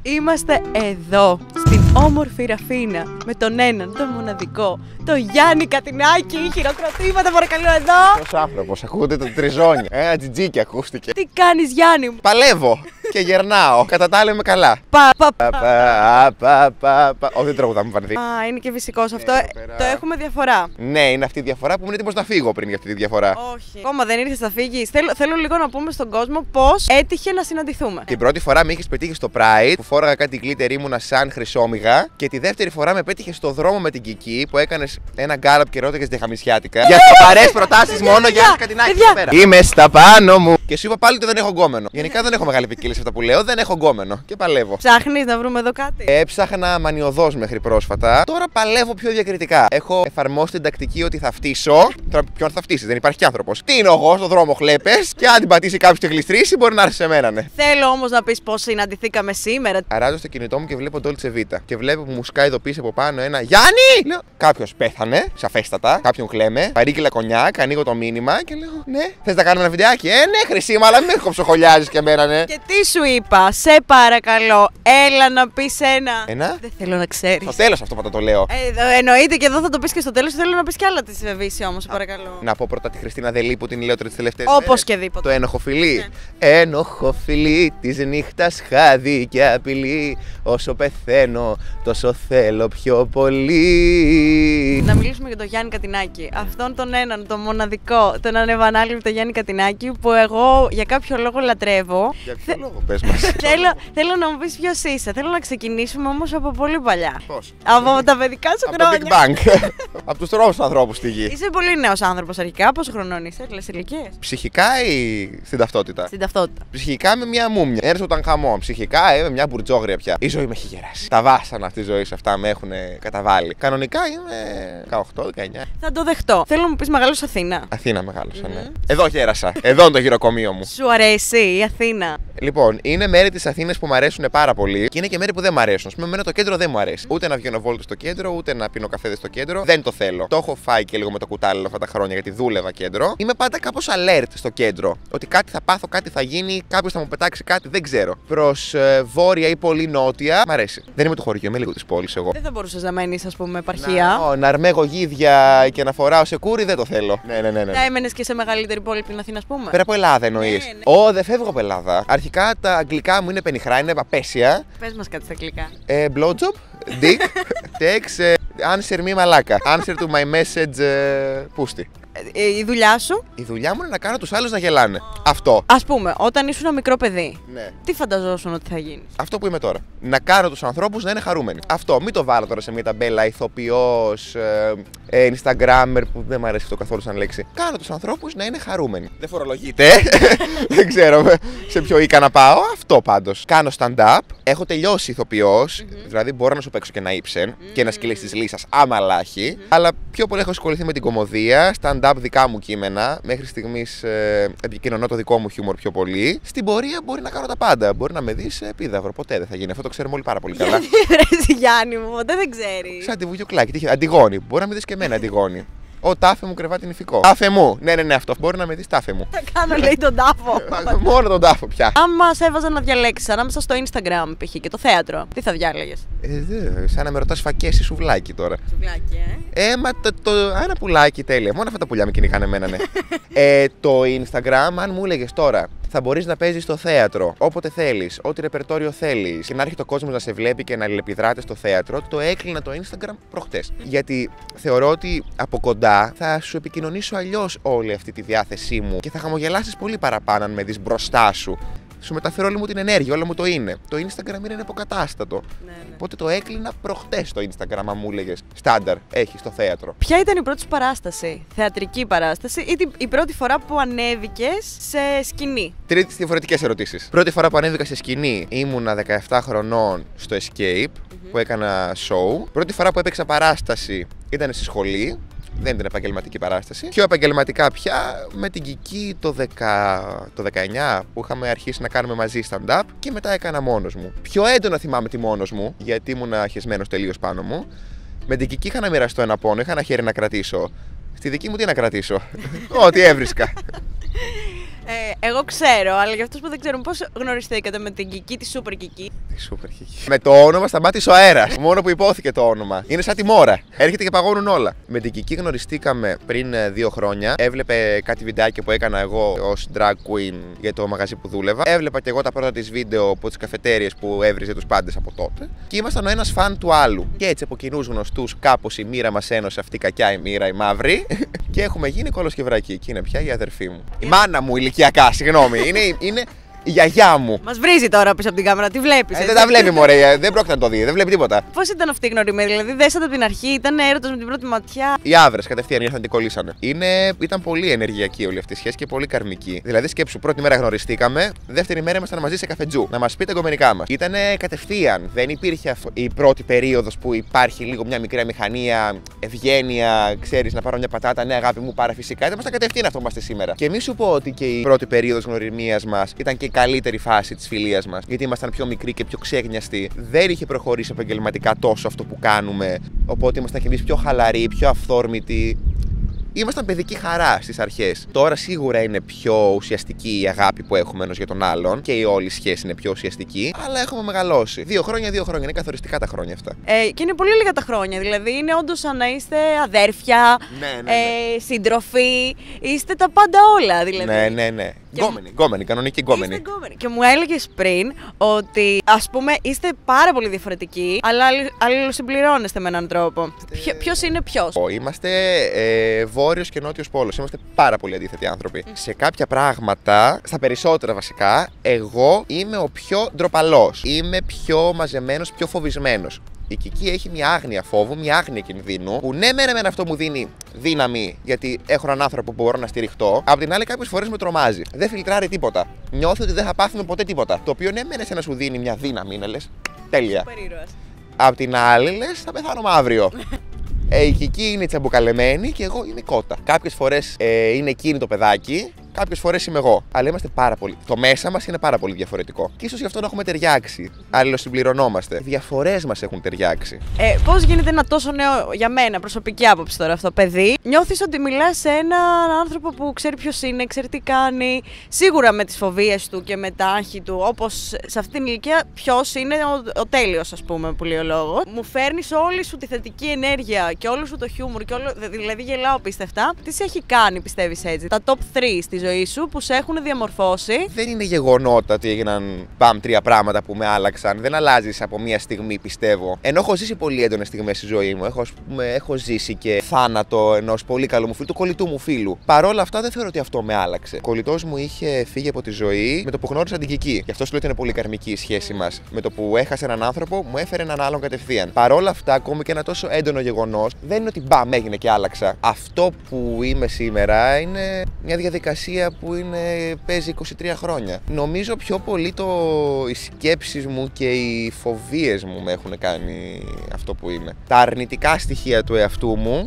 Είμαστε εδώ, στην όμορφη Ραφίνα, με τον έναν, τον μοναδικό, τον Γιάννη Κατινάκη. Χειροκροτήματα παρακαλώ εδώ. Ποιος άνθρωπος, ακούγονται τα τριζόνια. Ένα τζιτζίκι ακούστηκε. Τι κάνεις Γιάννη μου? Παλεύω και γερνάω. Κατά τα άλλα είμαι καλά. Όχι, δεν τραγουδάμε πανδί. Α, είναι και φυσικός αυτό. Το έχουμε διαφορά. Ναι, είναι αυτή η διαφορά που ήμουν έτοιμος να φύγω πριν για αυτή τη διαφορά. Όχι. Ακόμα δεν ήρθες να φύγεις. Θέλω λίγο να πούμε στον κόσμο πώς έτυχε να συναντηθούμε. Την πρώτη φορά με είχες πετύχει στο Pride που φόραγα κάτι γκλίτερ, ήμουνα σαν χρυσόμυγα. Και τη δεύτερη φορά με πέτυχε στο δρόμο με την Κική που έκανες ένα γκάλαπ και ρώτηκες διαχαμισιάτικα. Για σοβαρές προτάσεις μόνο για Κατινάκη εδώ πέρα. Είμαι στα πάνω μου. Και σου είπα πάλι ότι δεν έχω γκόμενο. Γενικά δεν έχω μεγάλη ποικίλια σε αυτά που λέω, δεν έχω γκόμενο και παλεύω. Ψάχνεις να βρούμε εδώ κάτι? Έψαχνα μανιωδώς μέχρι πρόσφατα. Τώρα παλεύω πιο διακριτικά. Έχω εφαρμόσει την τακτική ότι θα φτύσω. Τώρα ποιον θα φτύσεις, δεν υπάρχει κι άνθρωπος. Τι είναι εγώ στον δρόμο, χλέπες. Και αν την πατήσει κάποιος και γλιστρήσει, μπορεί να έρθει σε μένα, ναι. Θέλω όμως να πεις πώς συναντηθήκαμε σήμερα. Αράζω στο κινητό μου και βλέπω Dolce Vita. Και βλέπω που μου σκάει εδώ πίσω από πάνω ένα Γιάννη! Λέω κάποιος πέθανε, σαφέστατα. Κάποιον κλαίμε. Παρήγγειλα κονιάκ, ανοίγω το μήνυμα και λέω ναι. Θες να κάνουμε ένα βιντεάκι? Ναι, χρυσή, αλλά μην κοψοχολιάζεις και εμένα, ναι. Και τι σου είπα, σε παρακαλώ, έλα να πεις ένα. Ένα? Δεν θέλω να ξέρεις. Στο τέλος αυτό πάντα το λέω. Εννοείται και εδώ θα το πεις και στο τέλος. Θέλω να πεις κι άλλα τη Βεβίση όμως, σε παρακαλώ. Να πω πρώτα τη Χριστίνα Δελή που την λέω τις τελευταίες. Όπως και δίποτε. Το ένοχο φιλί. Ναι. Ένοχο φιλί της νύχτας χάδι και απειλή. Όσο πεθαίνω, τόσο θέλω πιο πολύ. Να μιλήσουμε για τον Γιάννη Κατινάκη. Αυτόν τον έναν, τον μοναδικό, τον ανεβανάληπτο Γιάννη Κατινάκη που εγώ για κάποιο λόγο λατρεύω. Για ποιο λόγο, πες μας. Θέλω να μου πεις ποιος είσαι. Θέλω να ξεκινήσουμε όμως από πολύ παλιά. Πώς? Από τα παιδικά σου χρόνια. Από το Big Bang. Από τους τρόπους ανθρώπους στη γη. Είσαι πολύ νέος άνθρωπος αρχικά. Πόσο χρονών είσαι, έκλαις ηλικίες? Ψυχικά ή στην ταυτότητα? Στην ταυτότητα. Ψυχικά είμαι μια μούμια. Έρθω όταν χαμό. Ψυχικά είμαι μια μπουρτζόγρια πια. Η ζωή με έχει γεράσει. Τα βάσανα αυτή τη ζωή αυτά με έχουν καταβάλει. Κανονικά είμαι 18-19. Θα το δεχτώ. Θέλω να μου πεις μεγάλος Αθήνα. Αθήνα μεγάλωσα, ναι. Εδώ γέρασα. Εδώ είναι το γυροκομείο μου. Σου αρέσει η Αθήνα? Λοιπόν, είναι μέρη της Αθήνας που μου αρέσουν πάρα πολύ και είναι και μέρη που δεν μου αρέσουν. Α πούμε, εμένα το κέντρο δεν μου αρέσει. Ούτε να βγαίνω βόλτα στο κέντρο, ούτε να πίνω καφέδες στο κέντρο. Δεν το θέλω. Το έχω φάει και λίγο με το κουτάλι αυτά τα χρόνια γιατί δούλευα κέντρο. Είμαι πάντα κάπως alert στο κέντρο. Ότι κάτι θα πάθω, κάτι θα γίνει, κάποιος θα μου πετάξει κάτι, δεν ξέρω. Προς βόρεια ή πολύ νότια, μ' αρέσει. Δεν είμαι του χωριού, είμαι λίγο της πόλης εγώ. Δεν θα μπορούσες να μένεις, ας πούμε, επαρχία. Να αρμέγω γίδια και να φοράω σε κούρι, δεν το θέλω. Ναι. Θα έμενες και σε μεγαλύτερη πόλη από την Αθήνα, ας πούμε. Πέρα από Ελλάδα εννοείς? Ναι. Δεν φεύγω από Ελλάδα. Αρχικά τα αγγλικά μου είναι πενιχρά, είναι απέσια. Πες μας κάτι στα αγγλικά. Blowjob, dick, text, answer me μαλάκα. Answer to my message, πούστη. Η δουλειά σου? Η δουλειά μου είναι να κάνω τους άλλους να γελάνε. Αυτό. Ας πούμε, όταν ήσουν ένα μικρό παιδί, Ναι. τι φανταζόσουν ότι θα γίνεις? Αυτό που είμαι τώρα. Να κάνω τους ανθρώπους να είναι χαρούμενοι. Αυτό. Μην το βάλω τώρα σε μια ταμπέλα ηθοποιός, Instagrammer που δεν μου αρέσει αυτό καθόλου σαν λέξη. Κάνω τους ανθρώπους να είναι χαρούμενοι. Δεν φορολογείται. Δεν ξέρω σε ποιο οίκα να πάω. Αυτό πάντως. Κάνω stand-up. Έχω τελειώσει ηθοποιός. Δηλαδή μπορώ να σου παίξω και ένα ύψεν και ένα σκυλί τη λύσας άμα λάχει. Αλλά πιο πολύ έχω ασχοληθεί με την κωμωδία. Stand-up δικά μου κείμενα. Μέχρι στιγμής επικοινωνώ το δικό μου χιούμορ πιο πολύ. Στην πορεία μπορεί να κάνω τα πάντα. Μπορεί να με δεις επίδαυρο. Ποτέ δεν θα γίνει. Αυτό το ξέρουμε όλοι πάρα πολύ καλά. Ρε Γιάννη μου, ποτέ δεν ξέρεις. Σαν τη Βουγιουκλάκη. Αντιγόνη. Μπορεί να με δεις και εμένα Αντιγόνη. Ο τάφε μου κρεβάτι νηφικό. Τάφε μου. Ναι, αυτό. Μπορεί να με δεις τάφε μου. Θα κάνω, λέει, τον τάφο. Μόνο τον τάφο πια. Αν μας έβαζαν να διαλέξεις ανάμεσα στο Instagram π.χ. και το θέατρο, τι θα διάλεγες? Σαν να με ρωτάς φακές ή σουβλάκι τώρα. Σουβλάκι, Μα ένα πουλάκι τέλεια. Μόνο αυτά τα πουλιά με κυνηγάνε εμένα, ναι. Το Instagram, αν μου έλεγες τώρα, θα μπορείς να παίζεις στο θέατρο όποτε θέλεις, ό,τι ρεπερτόριο θέλεις και να έρχεται ο κόσμος να σε βλέπει και να αλληλεπιδράτε στο θέατρο, το έκλεινα το Instagram προχτές. Γιατί θεωρώ ότι από κοντά θα σου επικοινωνήσω αλλιώς όλη αυτή τη διάθεσή μου και θα χαμογελάσεις πολύ παραπάνω αν με δεις μπροστά σου. Σου μεταφέρω όλη μου την ενέργεια, όλο μου το είναι. Το Instagram είναι υποκατάστατο. Ναι. Οπότε το έκλεινα προχτές το Instagram, αν μου έλεγες. Στάνταρ, έχει στο θέατρο. Ποια ήταν η πρώτη σου παράσταση, θεατρική παράσταση, ή η πρώτη φορά που ανέβηκες σε σκηνή? Τρίτες διαφορετικές ερωτήσεις. Πρώτη φορά που ανέβηκα σε σκηνή ήμουνα 17 χρονών στο Escape που έκανα show. Πρώτη φορά που έπαιξα παράσταση ήταν στη σχολή. Δεν ήταν επαγγελματική παράσταση. Πιο επαγγελματικά πια με την Κική το 19 που είχαμε αρχίσει να κάνουμε μαζί stand-up και μετά έκανα μόνος μου. Πιο έντονα θυμάμαι τη μόνος μου, γιατί ήμουν χεσμένος τελείως πάνω μου. Με την Κική είχα να μοιραστώ ένα πόνο, είχα ένα χέρι να κρατήσω. Στη δική μου τι να κρατήσω? Ό,τι έβρισκα. Εγώ ξέρω, αλλά για αυτούς που δεν ξέρουν, πώς γνωριστήκατε με την Κική, τη Super Kiki? Τη Super Kiki. Με το όνομα σταμάτησε ο αέρας. Μόνο που υπόθηκε το όνομα. Είναι σαν τη μόρα. Έρχεται και παγώνουν όλα. Με την Kiki γνωριστήκαμε πριν 2 χρόνια. Έβλεπε κάτι βιντεάκι που έκανα εγώ ως drag queen για το μαγαζί που δούλευα. Έβλεπα και εγώ τα πρώτα της βίντεο από τις καφετέριες που έβριζε τους πάντες από τότε. Και ήμασταν ο ένας φαν του άλλου. Και έτσι από κοινούς γνωστούς κάπως η μοίρα μας ένωσε, αυτή η κακιά η μοίρα, η μαύρη. Και έχουμε γίνει κόλος και βρακή. Και είναι πια η αδερφή μου. Η μάνα μου ηλικιακά, συγγνώμη. Είναι η γιαγιά μου. Μας βρίζει τώρα πίσω από την κάμερα, τι βλέπεις? Δεν τα βλέπει, μωρέ, δεν πρόκειται να το δει, δεν βλέπει τίποτα. Πώς ήταν αυτή η γνωριμία, δηλαδή δέσατε από την αρχή, ήταν έρωτας με την πρώτη ματιά? Οι άβρες κατευθείαν ήρθαν και κολλήσανε. Ήταν πολύ ενεργειακή όλη αυτή η σχέση και πολύ καρμική. Δηλαδή, σκέψου, πρώτη μέρα γνωριστήκαμε, δεύτερη μέρα ήμασταν μαζί σε καφετζού. Να μας πει τα γκομενικά μας. Ήτανε κατευθείαν. Δεν υπήρχε η πρώτη περίοδος που υπάρχει λίγο μια μικρή μηχανία, ευγένεια, ξέρεις, να πάρω μια πατάτα, ναι, αγάπη μου, πάρα φυσικά. Ήμασταν κατευθείαν αυτό που είμαστε σήμερα. Και μη σου πω ότι και η πρώτη περίοδος γνωριμίας μας ήταν και η καλύτερη φάση της φιλίας μας. Γιατί ήμασταν πιο μικροί και πιο ξέγνιαστοι. Δεν είχε προχωρήσει επαγγελματικά τόσο αυτό που κάνουμε. Οπότε ήμασταν κι εμείς πιο χαλαροί, πιο αυθόρμητοι. Ήμασταν παιδική χαρά στις αρχές. Τώρα σίγουρα είναι πιο ουσιαστική η αγάπη που έχουμε ένας για τον άλλον και η όλη σχέση είναι πιο ουσιαστική, αλλά έχουμε μεγαλώσει. 2 χρόνια, 2 χρόνια. Είναι καθοριστικά τα χρόνια αυτά. Και είναι πολύ λίγα τα χρόνια. Δηλαδή είναι όντως σαν να είστε αδέρφια, Ναι. σύντροφοι. Είστε τα πάντα όλα. Δηλαδή. Ναι. Γκόμενοι, κανονική γκόμενοι. Και μου έλεγες πριν ότι ας πούμε είστε πάρα πολύ διαφορετικοί, αλλά αλληλοσυμπληρώνεστε με έναν τρόπο. Ποιος είναι ποιος? Είμαστε βόρειος και νότιος πόλος. Είμαστε πάρα πολύ αντίθετοι άνθρωποι. Σε κάποια πράγματα, στα περισσότερα βασικά, εγώ είμαι ο πιο ντροπαλός. Είμαι πιο μαζεμένος, πιο φοβισμένος. Η Kiki έχει μια άγνοια φόβου, μια άγνοια κινδύνου, που ναι, μεν αυτό μου δίνει δύναμη, γιατί έχω έναν άνθρωπο που μπορώ να στηριχτώ. Απ' την άλλη, κάποιες φορές με τρομάζει. Δεν φιλτράρει τίποτα. Νιώθω ότι δεν θα πάθουμε ποτέ τίποτα. Το οποίο ναι, μεν εσένα σου δίνει μια δύναμη, να λες. Τέλεια. Απ' την άλλη, λες, θα πεθάνουμε αύριο. Η Kiki είναι τσαμπουκαλεμένη και εγώ είμαι κότα. Κάποιες φορές είναι εκείνη το παιδάκι, κάποιες φορές είμαι εγώ. Αλλά είμαστε πάρα πολύ. Το μέσα μας είναι πάρα πολύ διαφορετικό. Και ίσως γι' αυτό να έχουμε ταιριάξει. Αλληλοσυμπληρωνόμαστε. Οι διαφορές μας έχουν ταιριάξει. Πώς γίνεται ένα τόσο νέο, για μένα, προσωπική άποψη τώρα αυτό, παιδί, νιώθεις ότι μιλάς σε έναν άνθρωπο που ξέρει ποιος είναι, ξέρει τι κάνει, σίγουρα με τις φοβίες του και με τα άγχη του, όπως σε αυτήν την ηλικία, ποιος είναι ο τέλειος, ας πούμε, που λέει ο λόγος. Μου φέρνεις όλη σου τη θετική ενέργεια και όλο σου το χιούμορ και όλο. Δηλαδή γελάω πίστευτα. Τι σε έχει κάνει, πιστεύεις έτσι, τα top 3 στη ζωή σου που σε έχουν διαμορφώσει? Δεν είναι γεγονότα ότι έγιναν 3 πράγματα που με άλλαξαν. Δεν αλλάζεις από μία στιγμή, πιστεύω. Ενώ έχω ζήσει πολύ έντονες στιγμές στη ζωή μου. Έχω ζήσει και θάνατο ενός πολύ καλού μου φίλου, του κολλητού μου φίλου. Παρ' όλα αυτά, δεν θεωρώ ότι αυτό με άλλαξε. Ο κολλητός μου είχε φύγει από τη ζωή με το που γνώρισα την Kiki. Γι' αυτό σου λέω ότι είναι πολύ καρμική η σχέση μας. Με το που έχασε έναν άνθρωπο, μου έφερε έναν άλλον κατευθείαν. Παρ' όλα αυτά, ακόμη και ένα τόσο έντονο γεγονός, δεν είναι ότι μπαμ έγινε και άλλαξα. Αυτό που είμαι σήμερα είναι μια διαδικασία που παίζει 23 χρόνια. Νομίζω πιο πολύ οι σκέψεις μου και οι φοβίες μου με έχουν κάνει αυτό που είμαι. Τα αρνητικά στοιχεία του εαυτού μου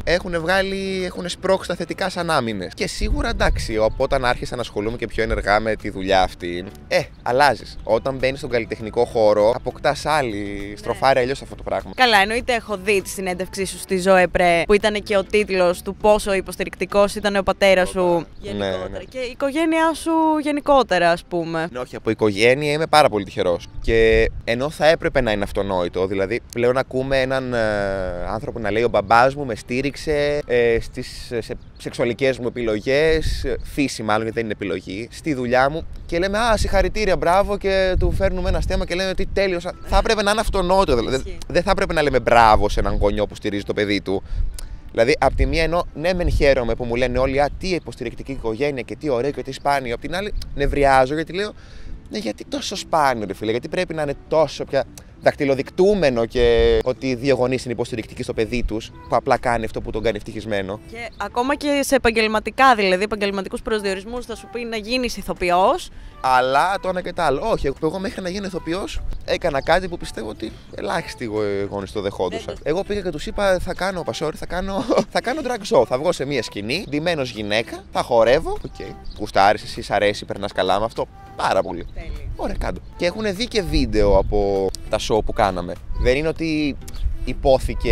έχουν σπρώξει τα θετικά σαν άμυνες. Και σίγουρα εντάξει, όταν άρχισα να ασχολούμαι και πιο ενεργά με τη δουλειά αυτή, αλλάζεις. Όταν μπαίνεις στον καλλιτεχνικό χώρο, αποκτάς άλλη στροφάρει αλλιώς αυτό το πράγμα. Καλά, εννοείται έχω δει τη συνέντευξή σου στη Ζωέ Πρέ, που ήταν και ο τίτλος του πόσο υποστηρικτικός ήταν ο πατέρας σου γενικότερα. Ναι. Και η οικογένειά σου γενικότερα, ας πούμε. Ναι, όχι, από οικογένεια είμαι πάρα πολύ τυχερός. Και ενώ θα έπρεπε να είναι αυτονόητο, δηλαδή πλέον ακούμε έναν άνθρωπο να λέει: ο μπαμπάς μου με στήριξε στις σεξουαλικές μου επιλογές, φύση μάλλον, γιατί δεν είναι επιλογή, στη δουλειά μου. Και λέμε: α, συγχαρητήρια, μπράβο, και του φέρνουμε ένα στέμα και λέμε ότι τέλειος. Θα έπρεπε να είναι αυτονόητο. Δηλαδή, δεν θα έπρεπε να λέμε μπράβο σε έναν γονιό που στηρίζει το παιδί του. Δηλαδή, απ' τη μία ενώ ναι, μεν χαίρομαι που μου λένε όλοι: α, τι υποστηρικτική οικογένεια και τι ωραίο και τι σπάνιο. Απ' την άλλη, νευριάζω γιατί λέω: ναι, γιατί τόσο σπάνιο, ρε φίλε, γιατί πρέπει να είναι τόσο πια δακτυλοδεικτούμενο και ότι οι δύο γονείς είναι υποστηρικτικοί στο παιδί τους, που απλά κάνει αυτό που τον κάνει ευτυχισμένο. Και ακόμα και σε επαγγελματικά, δηλαδή επαγγελματικούς προσδιορισμούς, θα σου πει να γίνεις ηθοποιός. Αλλά το ένα και το άλλο. Όχι, εγώ μέχρι να γίνω ηθοποιός έκανα κάτι που πιστεύω ότι ελάχιστοι γονείς το δεχόντουσαν. Εγώ πήγα και τους είπα: θα κάνω πασόρι, θα κάνω drag show. Θα βγω σε μια σκηνή, ντυμένος γυναίκα, θα χορεύω. Οκ. Γουστάρεις, εσύ, σ' αρέσει, περνάς καλά με αυτό. Πάρα πολύ. Τέλει. Ωραία, κάτω. Και έχουν δει και βίντεο από τα show που κάναμε. Δεν είναι ότι υπόθηκε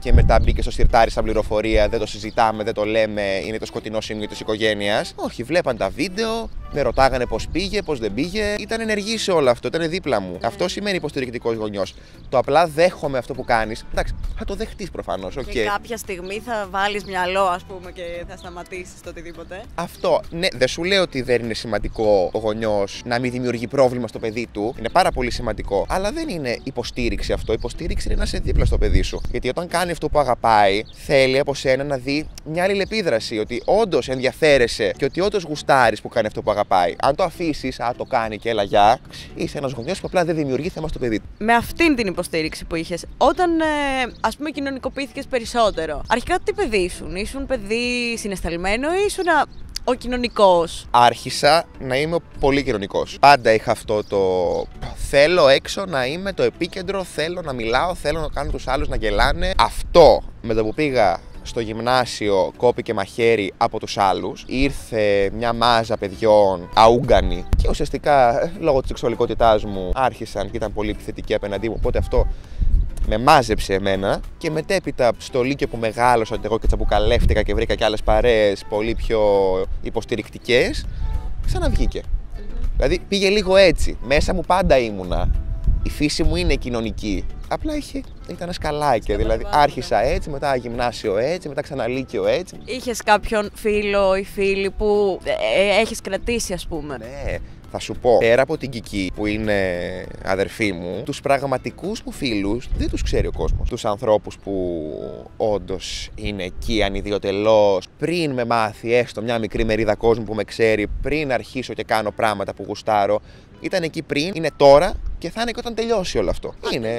και μετά μπήκε στο σιρτάρι σαν πληροφορία, δεν το συζητάμε, δεν το λέμε, είναι το σκοτεινό σημείο της οικογένειας. Όχι, βλέπαν τα βίντεο, με ρωτάγανε πώς πήγε, πώς δεν πήγε. Ήταν ενεργή σε όλο αυτό, ήταν δίπλα μου. Αυτό σημαίνει υποστηρικτικός γονιός. Το απλά δέχομαι αυτό που κάνεις. Εντάξει, θα το δεχτείς προφανώς. Και κάποια στιγμή θα βάλεις μυαλό, ας πούμε, και θα σταματήσεις το οτιδήποτε. Αυτό, ναι, δεν σου λέω ότι δεν είναι σημαντικό ο γονιός να μην δημιουργεί πρόβλημα στο παιδί του. Είναι πάρα πολύ σημαντικό. Αλλά δεν είναι υποστήριξη αυτό. Υποστήριξη είναι να είσαι δίπλα στο παιδί σου. Γιατί όταν κάνει αυτό που αγαπάει, θέλει από σένα να δει μια αλληλεπίδραση. Ότι όντως ενδιαφέρεσαι και ότι όντως γουστάρεις που κάνει αυτό που αγαπάει. Αν το αφήσεις, το κάνει και έλα γεια, είσαι ένας γονιός που απλά δεν δημιουργεί θέμα στο παιδί του. Με αυτήν την υποστήριξη που είχες, όταν ας πούμε κοινωνικοποιήθηκες περισσότερο, αρχικά τι παιδί ήσουν παιδί συναισθαλμένο ή ήσουν ο κοινωνικός? Άρχισα να είμαι πολύ κοινωνικός. Πάντα είχα αυτό το θέλω έξω να είμαι το επίκεντρο, θέλω να μιλάω, θέλω να κάνω τους άλλους να γελάνε. Αυτό με το που πήγα στο γυμνάσιο κόπηκε μαχαίρι από τους άλλους. Ήρθε μια μάζα παιδιών αούγκανοι και ουσιαστικά λόγω της σεξουαλικότητάς μου άρχισαν και ήταν πολύ επιθετικοί απέναντί μου. Οπότε αυτό με μάζεψε εμένα και μετέπειτα στο Λύκειο που μεγάλωσα εγώ και τσαμπουκαλεύτηκα και βρήκα και άλλες παρέες πολύ πιο υποστηρικτικές, ξαναβγήκε. Δηλαδή πήγε λίγο έτσι. Μέσα μου πάντα ήμουνα. Η φύση μου είναι κοινωνική. Απλά ήταν ένα σκαλάκι. Δηλαδή άρχισα έτσι, μετά γυμνάσιο έτσι, μετά ξανά Λύκειο έτσι. Είχες κάποιον φίλο ή φίλη που έχεις κρατήσει, ας πούμε? Ναι. Θα σου πω, πέρα από την Κική που είναι αδερφή μου, τους πραγματικούς μου φίλους δεν τους ξέρει ο κόσμος. Τους ανθρώπους που όντως είναι εκεί ανιδιοτελώς, πριν με μάθει έστω μια μικρή μερίδα κόσμου που με ξέρει, πριν αρχίσω και κάνω πράγματα που γουστάρω, ήταν εκεί πριν, είναι τώρα και θα είναι και όταν τελειώσει όλο αυτό.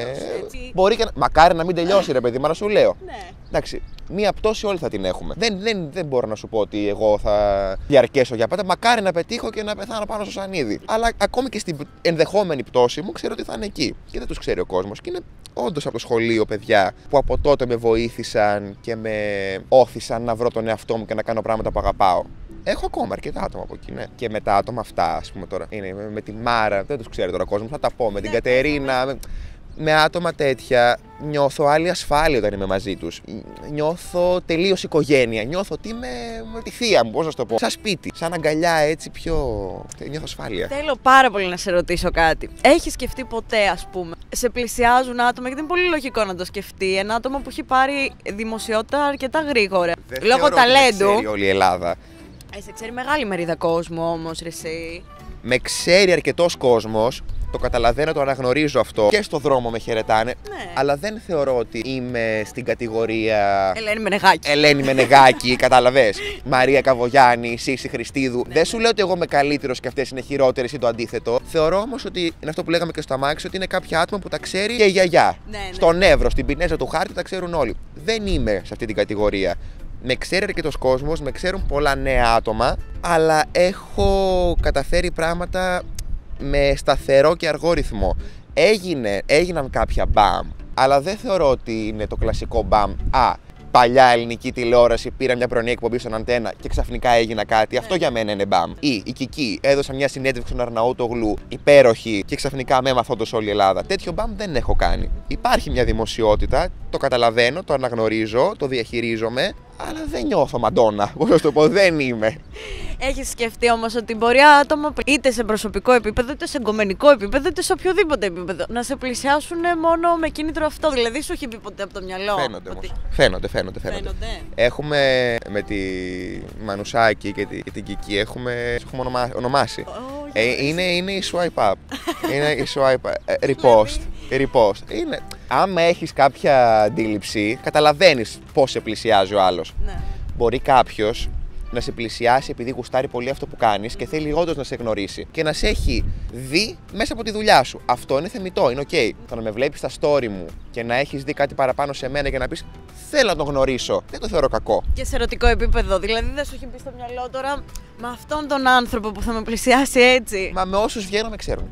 Μπορεί και μακάρι να μην τελειώσει, ρε παιδί, μα να σου λέω. Ναι. Εντάξει, μία πτώση όλοι θα την έχουμε. Δεν μπορώ να σου πω ότι εγώ θα διαρκέσω για πάντα. Μακάρι να πετύχω και να πεθάνω πάνω στο σανίδι. Αλλά ακόμη και στην ενδεχόμενη πτώση μου ξέρω ότι θα είναι εκεί. Και δεν τους ξέρει ο κόσμος. Και είναι όντως από το σχολείο παιδιά που από τότε με βοήθησαν και με όθησαν να βρω τον εαυτό μου και να κάνω πράγματα που αγαπάω. Έχω ακόμα αρκετά άτομα από εκεί, ναι. Και με τα άτομα αυτά, ας πούμε τώρα. Είναι με τη Μάρα, δεν τους ξέρει τώρα ο κόσμος, θα τα πω. Με την Κατερίνα. Με άτομα τέτοια νιώθω άλλη ασφάλεια όταν είμαι μαζί τους. Νιώθω τελείως οικογένεια. Νιώθω ότι είμαι με τη θεία μου, πώς να σου το πω. Σαν σπίτι, σαν αγκαλιά έτσι πιο. Νιώθω ασφάλεια. Θέλω πάρα πολύ να σε ρωτήσω κάτι. Έχεις σκεφτεί ποτέ, ας πούμε, σε πλησιάζουν άτομα, γιατί είναι πολύ λογικό να το σκεφτεί, ένα άτομο που έχει πάρει δημοσιότητα αρκετά γρήγορα. Λόγω ταλέντου. Με ξέρει όλη η Ελλάδα. Σε ξέρει μεγάλη μερίδα κόσμου όμως, ρε εσύ. Με ξέρει αρκετός κόσμος. Το καταλαβαίνω, το αναγνωρίζω αυτό. Και στο δρόμο με χαιρετάνε. Ναι. Αλλά δεν θεωρώ ότι είμαι στην κατηγορία. Ελένη Μενεγάκη, κατάλαβες. Μαρία Καβογιάννη, Σύση Χριστίδου. Ναι. Δεν σου λέω ότι εγώ είμαι καλύτερος και αυτές είναι χειρότερες ή το αντίθετο. Θεωρώ όμως ότι είναι αυτό που λέγαμε και στο αμάξι, ότι είναι κάποια άτομα που τα ξέρει και η γιαγιά. Ναι. Στον Εύρο, στην Πινέζα του Χάρτη τα ξέρουν όλοι. Δεν είμαι σε αυτή την κατηγορία. Με ξέρει αρκετός κόσμος, με ξέρουν πολλά νέα άτομα, αλλά έχω καταφέρει πράγματα με σταθερό και αργό ρυθμό. Έγιναν κάποια μπαμ, αλλά δεν θεωρώ ότι είναι το κλασικό μπαμ. Παλιά ελληνική τηλεόραση, πήρα μια πρωινή εκπομπή στον Αντένα και ξαφνικά έγινα κάτι. Αυτό για μένα είναι μπαμ. Ή η Κική έδωσα μια συνέντευξη στον Αρναούτογλου, υπέροχη, και ξαφνικά με έμαθα όντως όλη η Ελλάδα. Τέτοιο μπαμ δεν έχω κάνει. Υπάρχει μια δημοσιότητα, το καταλαβαίνω, το αναγνωρίζω, το διαχειρίζομαι, αλλά δεν νιώθω Μαντόνα. Πώς να το πω, δεν είμαι. Έχεις σκεφτεί όμως ότι μπορεί άτομα είτε σε προσωπικό επίπεδο, είτε σε εγκομενικό επίπεδο, είτε σε οποιοδήποτε επίπεδο να σε πλησιάσουν μόνο με κίνητρο αυτό? Δηλαδή, σου έχει πει ποτέ από το μυαλό? Φαίνονται. Έχουμε με τη Μανουσάκη και την Κική έχουμε ονομάσει. Είναι η swipe up. Είναι η swipe repost. Είναι. Άμα έχεις κάποια αντίληψη, καταλαβαίνεις πώς σε πλησιάζει ο άλλος. Ναι. Μπορεί κάποιος να σε πλησιάσει επειδή γουστάρει πολύ αυτό που κάνεις και θέλει όντως να σε γνωρίσει και να σε έχει δει μέσα από τη δουλειά σου. Αυτό είναι θεμιτό, είναι ok. Το να με βλέπεις στα story μου και να έχεις δει κάτι παραπάνω σε μένα και να πεις θέλω να τον γνωρίσω, δεν το θεωρώ κακό. Και σε ερωτικό επίπεδο, δηλαδή δεν σου έχει πει στο μυαλό τώρα με αυτόν τον άνθρωπο που θα με πλησιάσει έτσι? Μα με όσους βγαίνω με ξέρουν.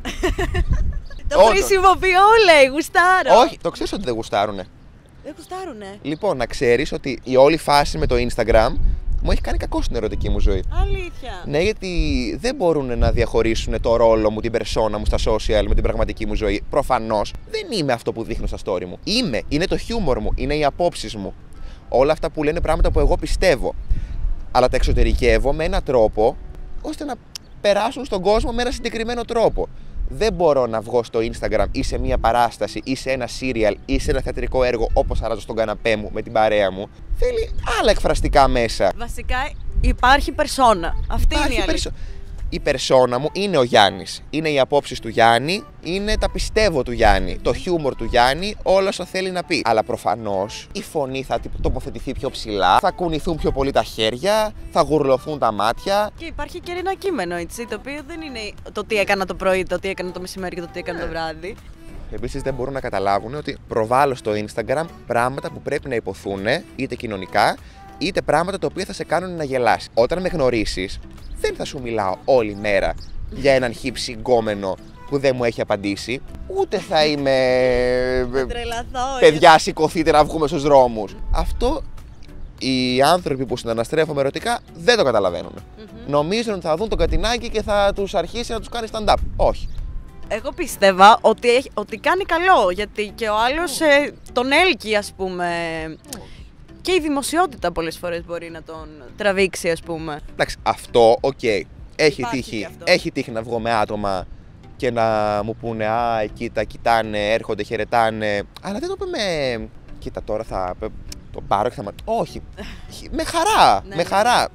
Το χρησιμοποιώ, λέει, γουστάρω. Όχι, το ξέρεις ότι δεν γουστάρουνε. Δεν γουστάρουνε. Λοιπόν, να ξέρεις ότι η όλη φάση με το Instagram μου έχει κάνει κακό στην ερωτική μου ζωή. Αλήθεια. Ναι, γιατί δεν μπορούν να διαχωρίσουν το ρόλο μου, την περσόνα μου στα social με την πραγματική μου ζωή. Προφανώς δεν είμαι αυτό που δείχνω στα story μου. Είναι το χιούμορ μου, είναι οι απόψεις μου. Όλα αυτά που λένε πράγματα που εγώ πιστεύω. Αλλά τα εξωτερικεύω με έναν τρόπο ώστε να περάσουν στον κόσμο με ένα συγκεκριμένο τρόπο. Δεν μπορώ να βγω στο Instagram ή σε μια παράσταση ή σε ένα serial ή σε ένα θεατρικό έργο όπως αράζω στον καναπέ μου με την παρέα μου. Θέλει άλλα εκφραστικά μέσα. Βασικά υπάρχει περσόνα. Αυτή είναι η αλήθεια. Η περσόνα μου είναι ο Γιάννης. Είναι οι απόψεις του Γιάννη, είναι τα πιστεύω του Γιάννη, το χιούμορ του Γιάννη, όλα όσα θέλει να πει. Αλλά προφανώς η φωνή θα τοποθετηθεί πιο ψηλά, θα κουνηθούν πιο πολύ τα χέρια, θα γουρλωθούν τα μάτια. Και υπάρχει και ένα κείμενο, έτσι, το οποίο δεν είναι το τι έκανα το πρωί, το τι έκανα το μεσημέρι και το τι έκανα το βράδυ. Επίσης δεν μπορούν να καταλάβουν ότι προβάλλω στο Instagram πράγματα που πρέπει να υποθούν, είτε κοινωνικά, είτε πράγματα τα οποία θα σε κάνουν να γελάσει. Όταν με γνωρίσεις, δεν θα σου μιλάω όλη μέρα για έναν χύψη γκόμενο που δεν μου έχει απαντήσει, ούτε θα είμαι παιδιά σηκωθείτε να βγούμε στους δρόμους. Αυτό οι άνθρωποι που συναναστρέφομαι ερωτικά δεν το καταλαβαίνουν. Νομίζουν ότι θα δουν τον Κατινάκη και θα τους αρχίσει να τους κάνει stand-up. Όχι. Εγώ πίστευα ότι κάνει καλό, γιατί και ο άλλος τον έλκει, ας πούμε. Και η δημοσιότητα πολλές φορές μπορεί να τον τραβήξει, ας πούμε. Εντάξει, αυτό, έχει τύχει να βγω με άτομα και να μου πούνε «Α, εκεί τα κοιτάνε, έρχονται, χαιρετάνε». Αλλά δεν το είπε με «Κοίτα, τώρα θα το πάρω και θα Όχι, με χαρά, με χαρά.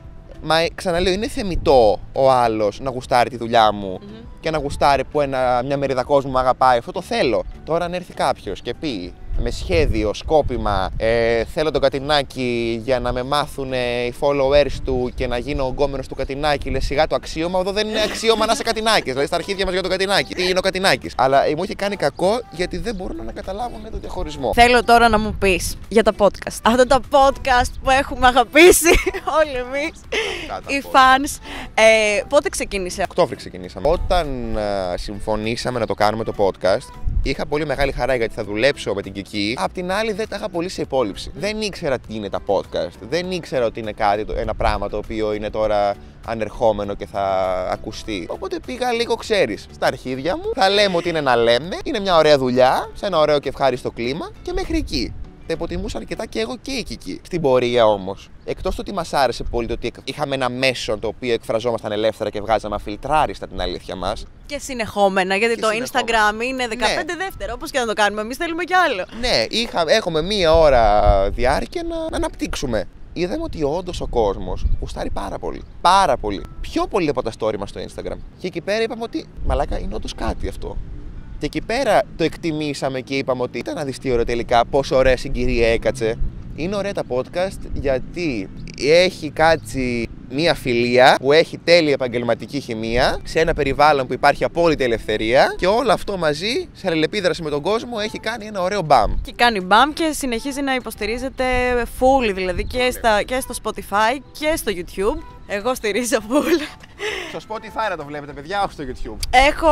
Μα ξαναλέω, είναι θεμιτό ο άλλος να γουστάρει τη δουλειά μου και να γουστάρει που μια μερίδα κόσμου με αγαπάει. Αυτό το θέλω. Τώρα αν έρθει κάποιος και πει με σχέδιο, σκόπιμα, θέλω τον Κατινάκη για να με μάθουν οι followers του και να γίνω ο γκόμενος του Κατινάκη, λες σιγά το αξίωμα, εδώ δεν είναι αξίωμα να είσαι Κατινάκης. Δηλαδή στα αρχίδια μας για τον Κατινάκη. Τι είναι ο Κατινάκης. Αλλά μου έχει κάνει κακό γιατί δεν μπορούν να καταλάβουν τον διαχωρισμό. Θέλω τώρα να μου πεις για τα podcast. Αυτά τα podcast που έχουμε αγαπήσει όλοι εμείς, οι fans. Πότε ξεκίνησε? Οκτώβρη ξεκινήσαμε. Όταν συμφωνήσαμε να το κάνουμε το podcast, είχα πολύ μεγάλη χαρά γιατί θα δουλέψω με την Κική. Απ' την άλλη, δεν τα είχα πολύ σε υπόλοιψη. Δεν ήξερα τι είναι τα podcast. Δεν ήξερα ότι είναι ένα πράγμα το οποίο είναι τώρα ανερχόμενο και θα ακουστεί. Οπότε πήγα λίγο, ξέρεις, στα αρχίδια μου. Θα λέμε ότι είναι να λέμε. Είναι μια ωραία δουλειά, σε ένα ωραίο και ευχάριστο κλίμα και μέχρι εκεί. Τα υποτιμούσα αρκετά και εγώ και η Κική. Στην πορεία όμως, εκτός του ότι μας άρεσε πολύ το ότι είχαμε ένα μέσο το οποίο εκφραζόμασταν ελεύθερα και βγάζαμε αφιλτράριστα την αλήθεια μας. Και συνεχόμενα, γιατί το Instagram είναι 15 δεύτερα, όπως και να το κάνουμε. Εμείς θέλουμε κι άλλο. Ναι, έχουμε μία ώρα διάρκεια να αναπτύξουμε. Είδαμε ότι όντως ο κόσμος γουστάρει πάρα πολύ. Πάρα πολύ. Πιο πολύ από τα story μας στο Instagram. Και εκεί πέρα είπαμε ότι μαλάκα είναι όντως κάτι αυτό. Και εκεί πέρα το εκτιμήσαμε και είπαμε ότι ήταν να δεις τι ωραία τελικά, πόσο ωραία συγκυρία έκατσε. Είναι ωραία τα podcast γιατί έχει κάτσει μια φιλία που έχει τέλεια επαγγελματική χημεία σε ένα περιβάλλον που υπάρχει απόλυτη ελευθερία και όλο αυτό μαζί σε αλληλεπίδραση με τον κόσμο έχει κάνει ένα ωραίο μπαμ. Και κάνει μπαμ και συνεχίζει να υποστηρίζεται full, δηλαδή και στο Spotify και στο YouTube. Εγώ στηρίζω full. Στο Spotify να το βλέπετε, παιδιά, όχι στο YouTube. Έχω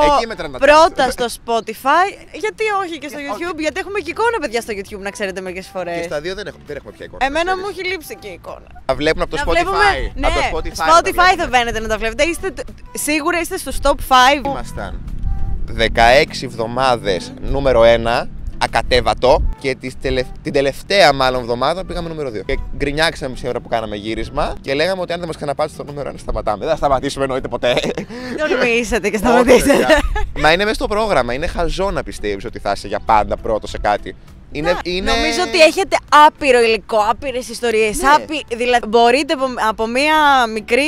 πρώτα στο Spotify, γιατί όχι και στο YouTube, γιατί έχουμε και εικόνα, παιδιά, στο YouTube, να ξέρετε μερικές φορές. Και στα δύο δεν έχουμε πια εικόνα. Εμένα μου έχει λείψει και η εικόνα. Τα βλέπουν από το Spotify. Ναι, από το Spotify θα βαίνετε να τα βλέπετε. Σίγουρα είστε στο top 5. Ήμασταν 16 εβδομάδες νούμερο 1. Ακατέβατο και την τελευταία μάλλον εβδομάδα πήγαμε νούμερο 2. Και γκρινιάξαμε μισή ώρα που κάναμε γύρισμα και λέγαμε ότι αν δεν μας ξαναπάτησε στο νούμερο 1 σταματάμε. Δεν θα σταματήσουμε εννοείται ποτέ. Τολμήσατε και σταματήσατε. Μα είναι μέσα στο πρόγραμμα. Είναι χαζό να πιστεύεις ότι θα είσαι για πάντα πρώτο σε κάτι. Νομίζω ότι έχετε άπειρο υλικό, άπειρες ιστορίες. Ναι. Δηλαδή, μπορείτε από μία μικρή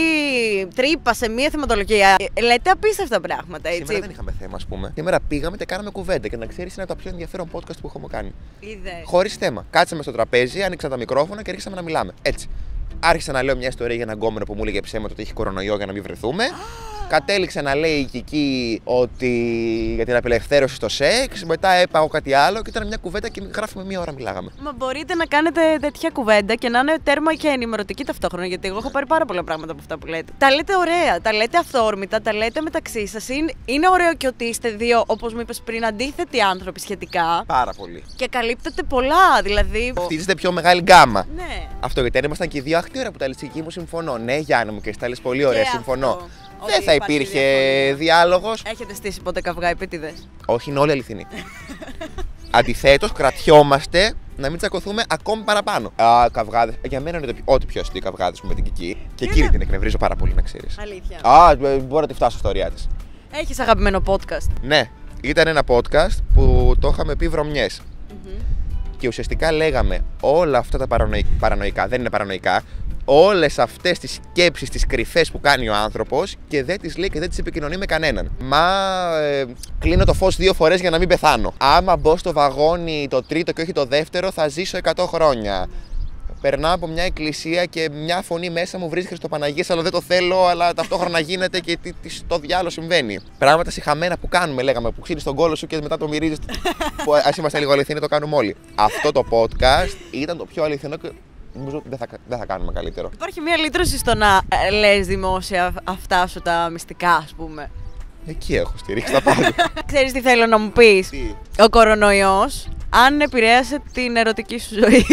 τρύπα σε μία θεματολογία. Λέτε απίστευτα πράγματα, έτσι. Σήμερα δεν είχαμε θέμα, ας πούμε. Σήμερα πήγαμε και κάναμε κουβέντα και να ξέρεις είναι από τα πιο ενδιαφέρον podcast που έχουμε κάνει. Χωρίς θέμα. Κάτσαμε στο τραπέζι, άνοιξαν τα μικρόφωνα και άρχισαμε να μιλάμε. Έτσι. Άρχισα να λέω μια ιστορία για έναν γκόμενο που μου έλεγε ψέματα ότι είχε κορονοϊό για να μην βρεθούμε. Κατέληξε να λέει η Κική ότι για την απελευθέρωση στο σεξ, μετά έπαγω κάτι άλλο και ήταν μια κουβέντα και γράφουμε μία ώρα μιλάγαμε. Μα μπορείτε να κάνετε τέτοια κουβέντα και να είναι τέρμα και ενημερωτική ταυτόχρονα, γιατί εγώ έχω πάρει πάρα πολλά πράγματα από αυτά που λέτε. Τα λέτε ωραία, τα λέτε αυθόρμητα, τα λέτε μεταξύ σας. Είναι ωραίο και ότι είστε δύο, όπως μου είπες πριν, αντίθετοι άνθρωποι σχετικά. Πάρα πολύ. Και καλύπτετε πολλά, δηλαδή. Χτίζετε πιο μεγάλη γκάμα. Ναι. Αυτό γιατί αν ήμασταν και οι δύο αχτήρα που τα λες Κική μου, συμφωνώ. Ναι, Γιάννα μου, και εσύ τα λες πολύ ωραία, Και συμφωνώ. αυτό, Δεν θα υπάρχει υπήρχε διαφωνία. διάλογος. Έχετε στήσει ποτέ καυγά επίτηδες? Όχι, είναι όλοι αληθινοί. Αντιθέτως, κρατιόμαστε να μην τσακωθούμε ακόμη παραπάνω. Καυγάδες. Για μένα είναι ό,τι πιο αστείο οι καυγάδες μου με την Κική. Και εκείνη την εκνευρίζω πάρα πολύ, να ξέρεις. Αλήθεια. Μπορώ να τη φτάσω στα ωριά της. Έχεις αγαπημένο podcast? Ναι, ήταν ένα podcast που το είχαμε πει βρωμιές. Και ουσιαστικά λέγαμε όλα αυτά τα παρανοϊκά, δεν είναι παρανοϊκά, όλες αυτές τις σκέψεις, τις κρυφές που κάνει ο άνθρωπος και δεν τις λέει και δεν τις επικοινωνεί με κανέναν. Κλείνω το φως 2 φορές για να μην πεθάνω. Άμα μπω στο βαγόνι το τρίτο και όχι το δεύτερο, θα ζήσω 100 χρόνια. Περνάω από μια εκκλησία και μια φωνή μέσα μου βρίζει Χριστοπαναγίες, αλλά δεν το θέλω, αλλά ταυτόχρονα γίνεται και το διάλογο συμβαίνει. Πράγματα σιχαμένα που κάνουμε, λέγαμε, που ξύνεις τον κόλο σου και μετά το μυρίζεις. Που ας είμαστε λίγο αληθινοί, το κάνουμε όλοι. Αυτό το podcast ήταν το πιο αληθινό και νομίζω δεν θα κάνουμε καλύτερο. Υπάρχει μια λύτρωση στο να λες δημόσια αυτά σου τα μυστικά, ας πούμε. Εκεί έχω στηρίξει τα πάντα. Ξέρεις τι θέλω να μου πεις? Τι? Ο κορονοϊός, αν επηρέασε την ερωτική σου ζωή.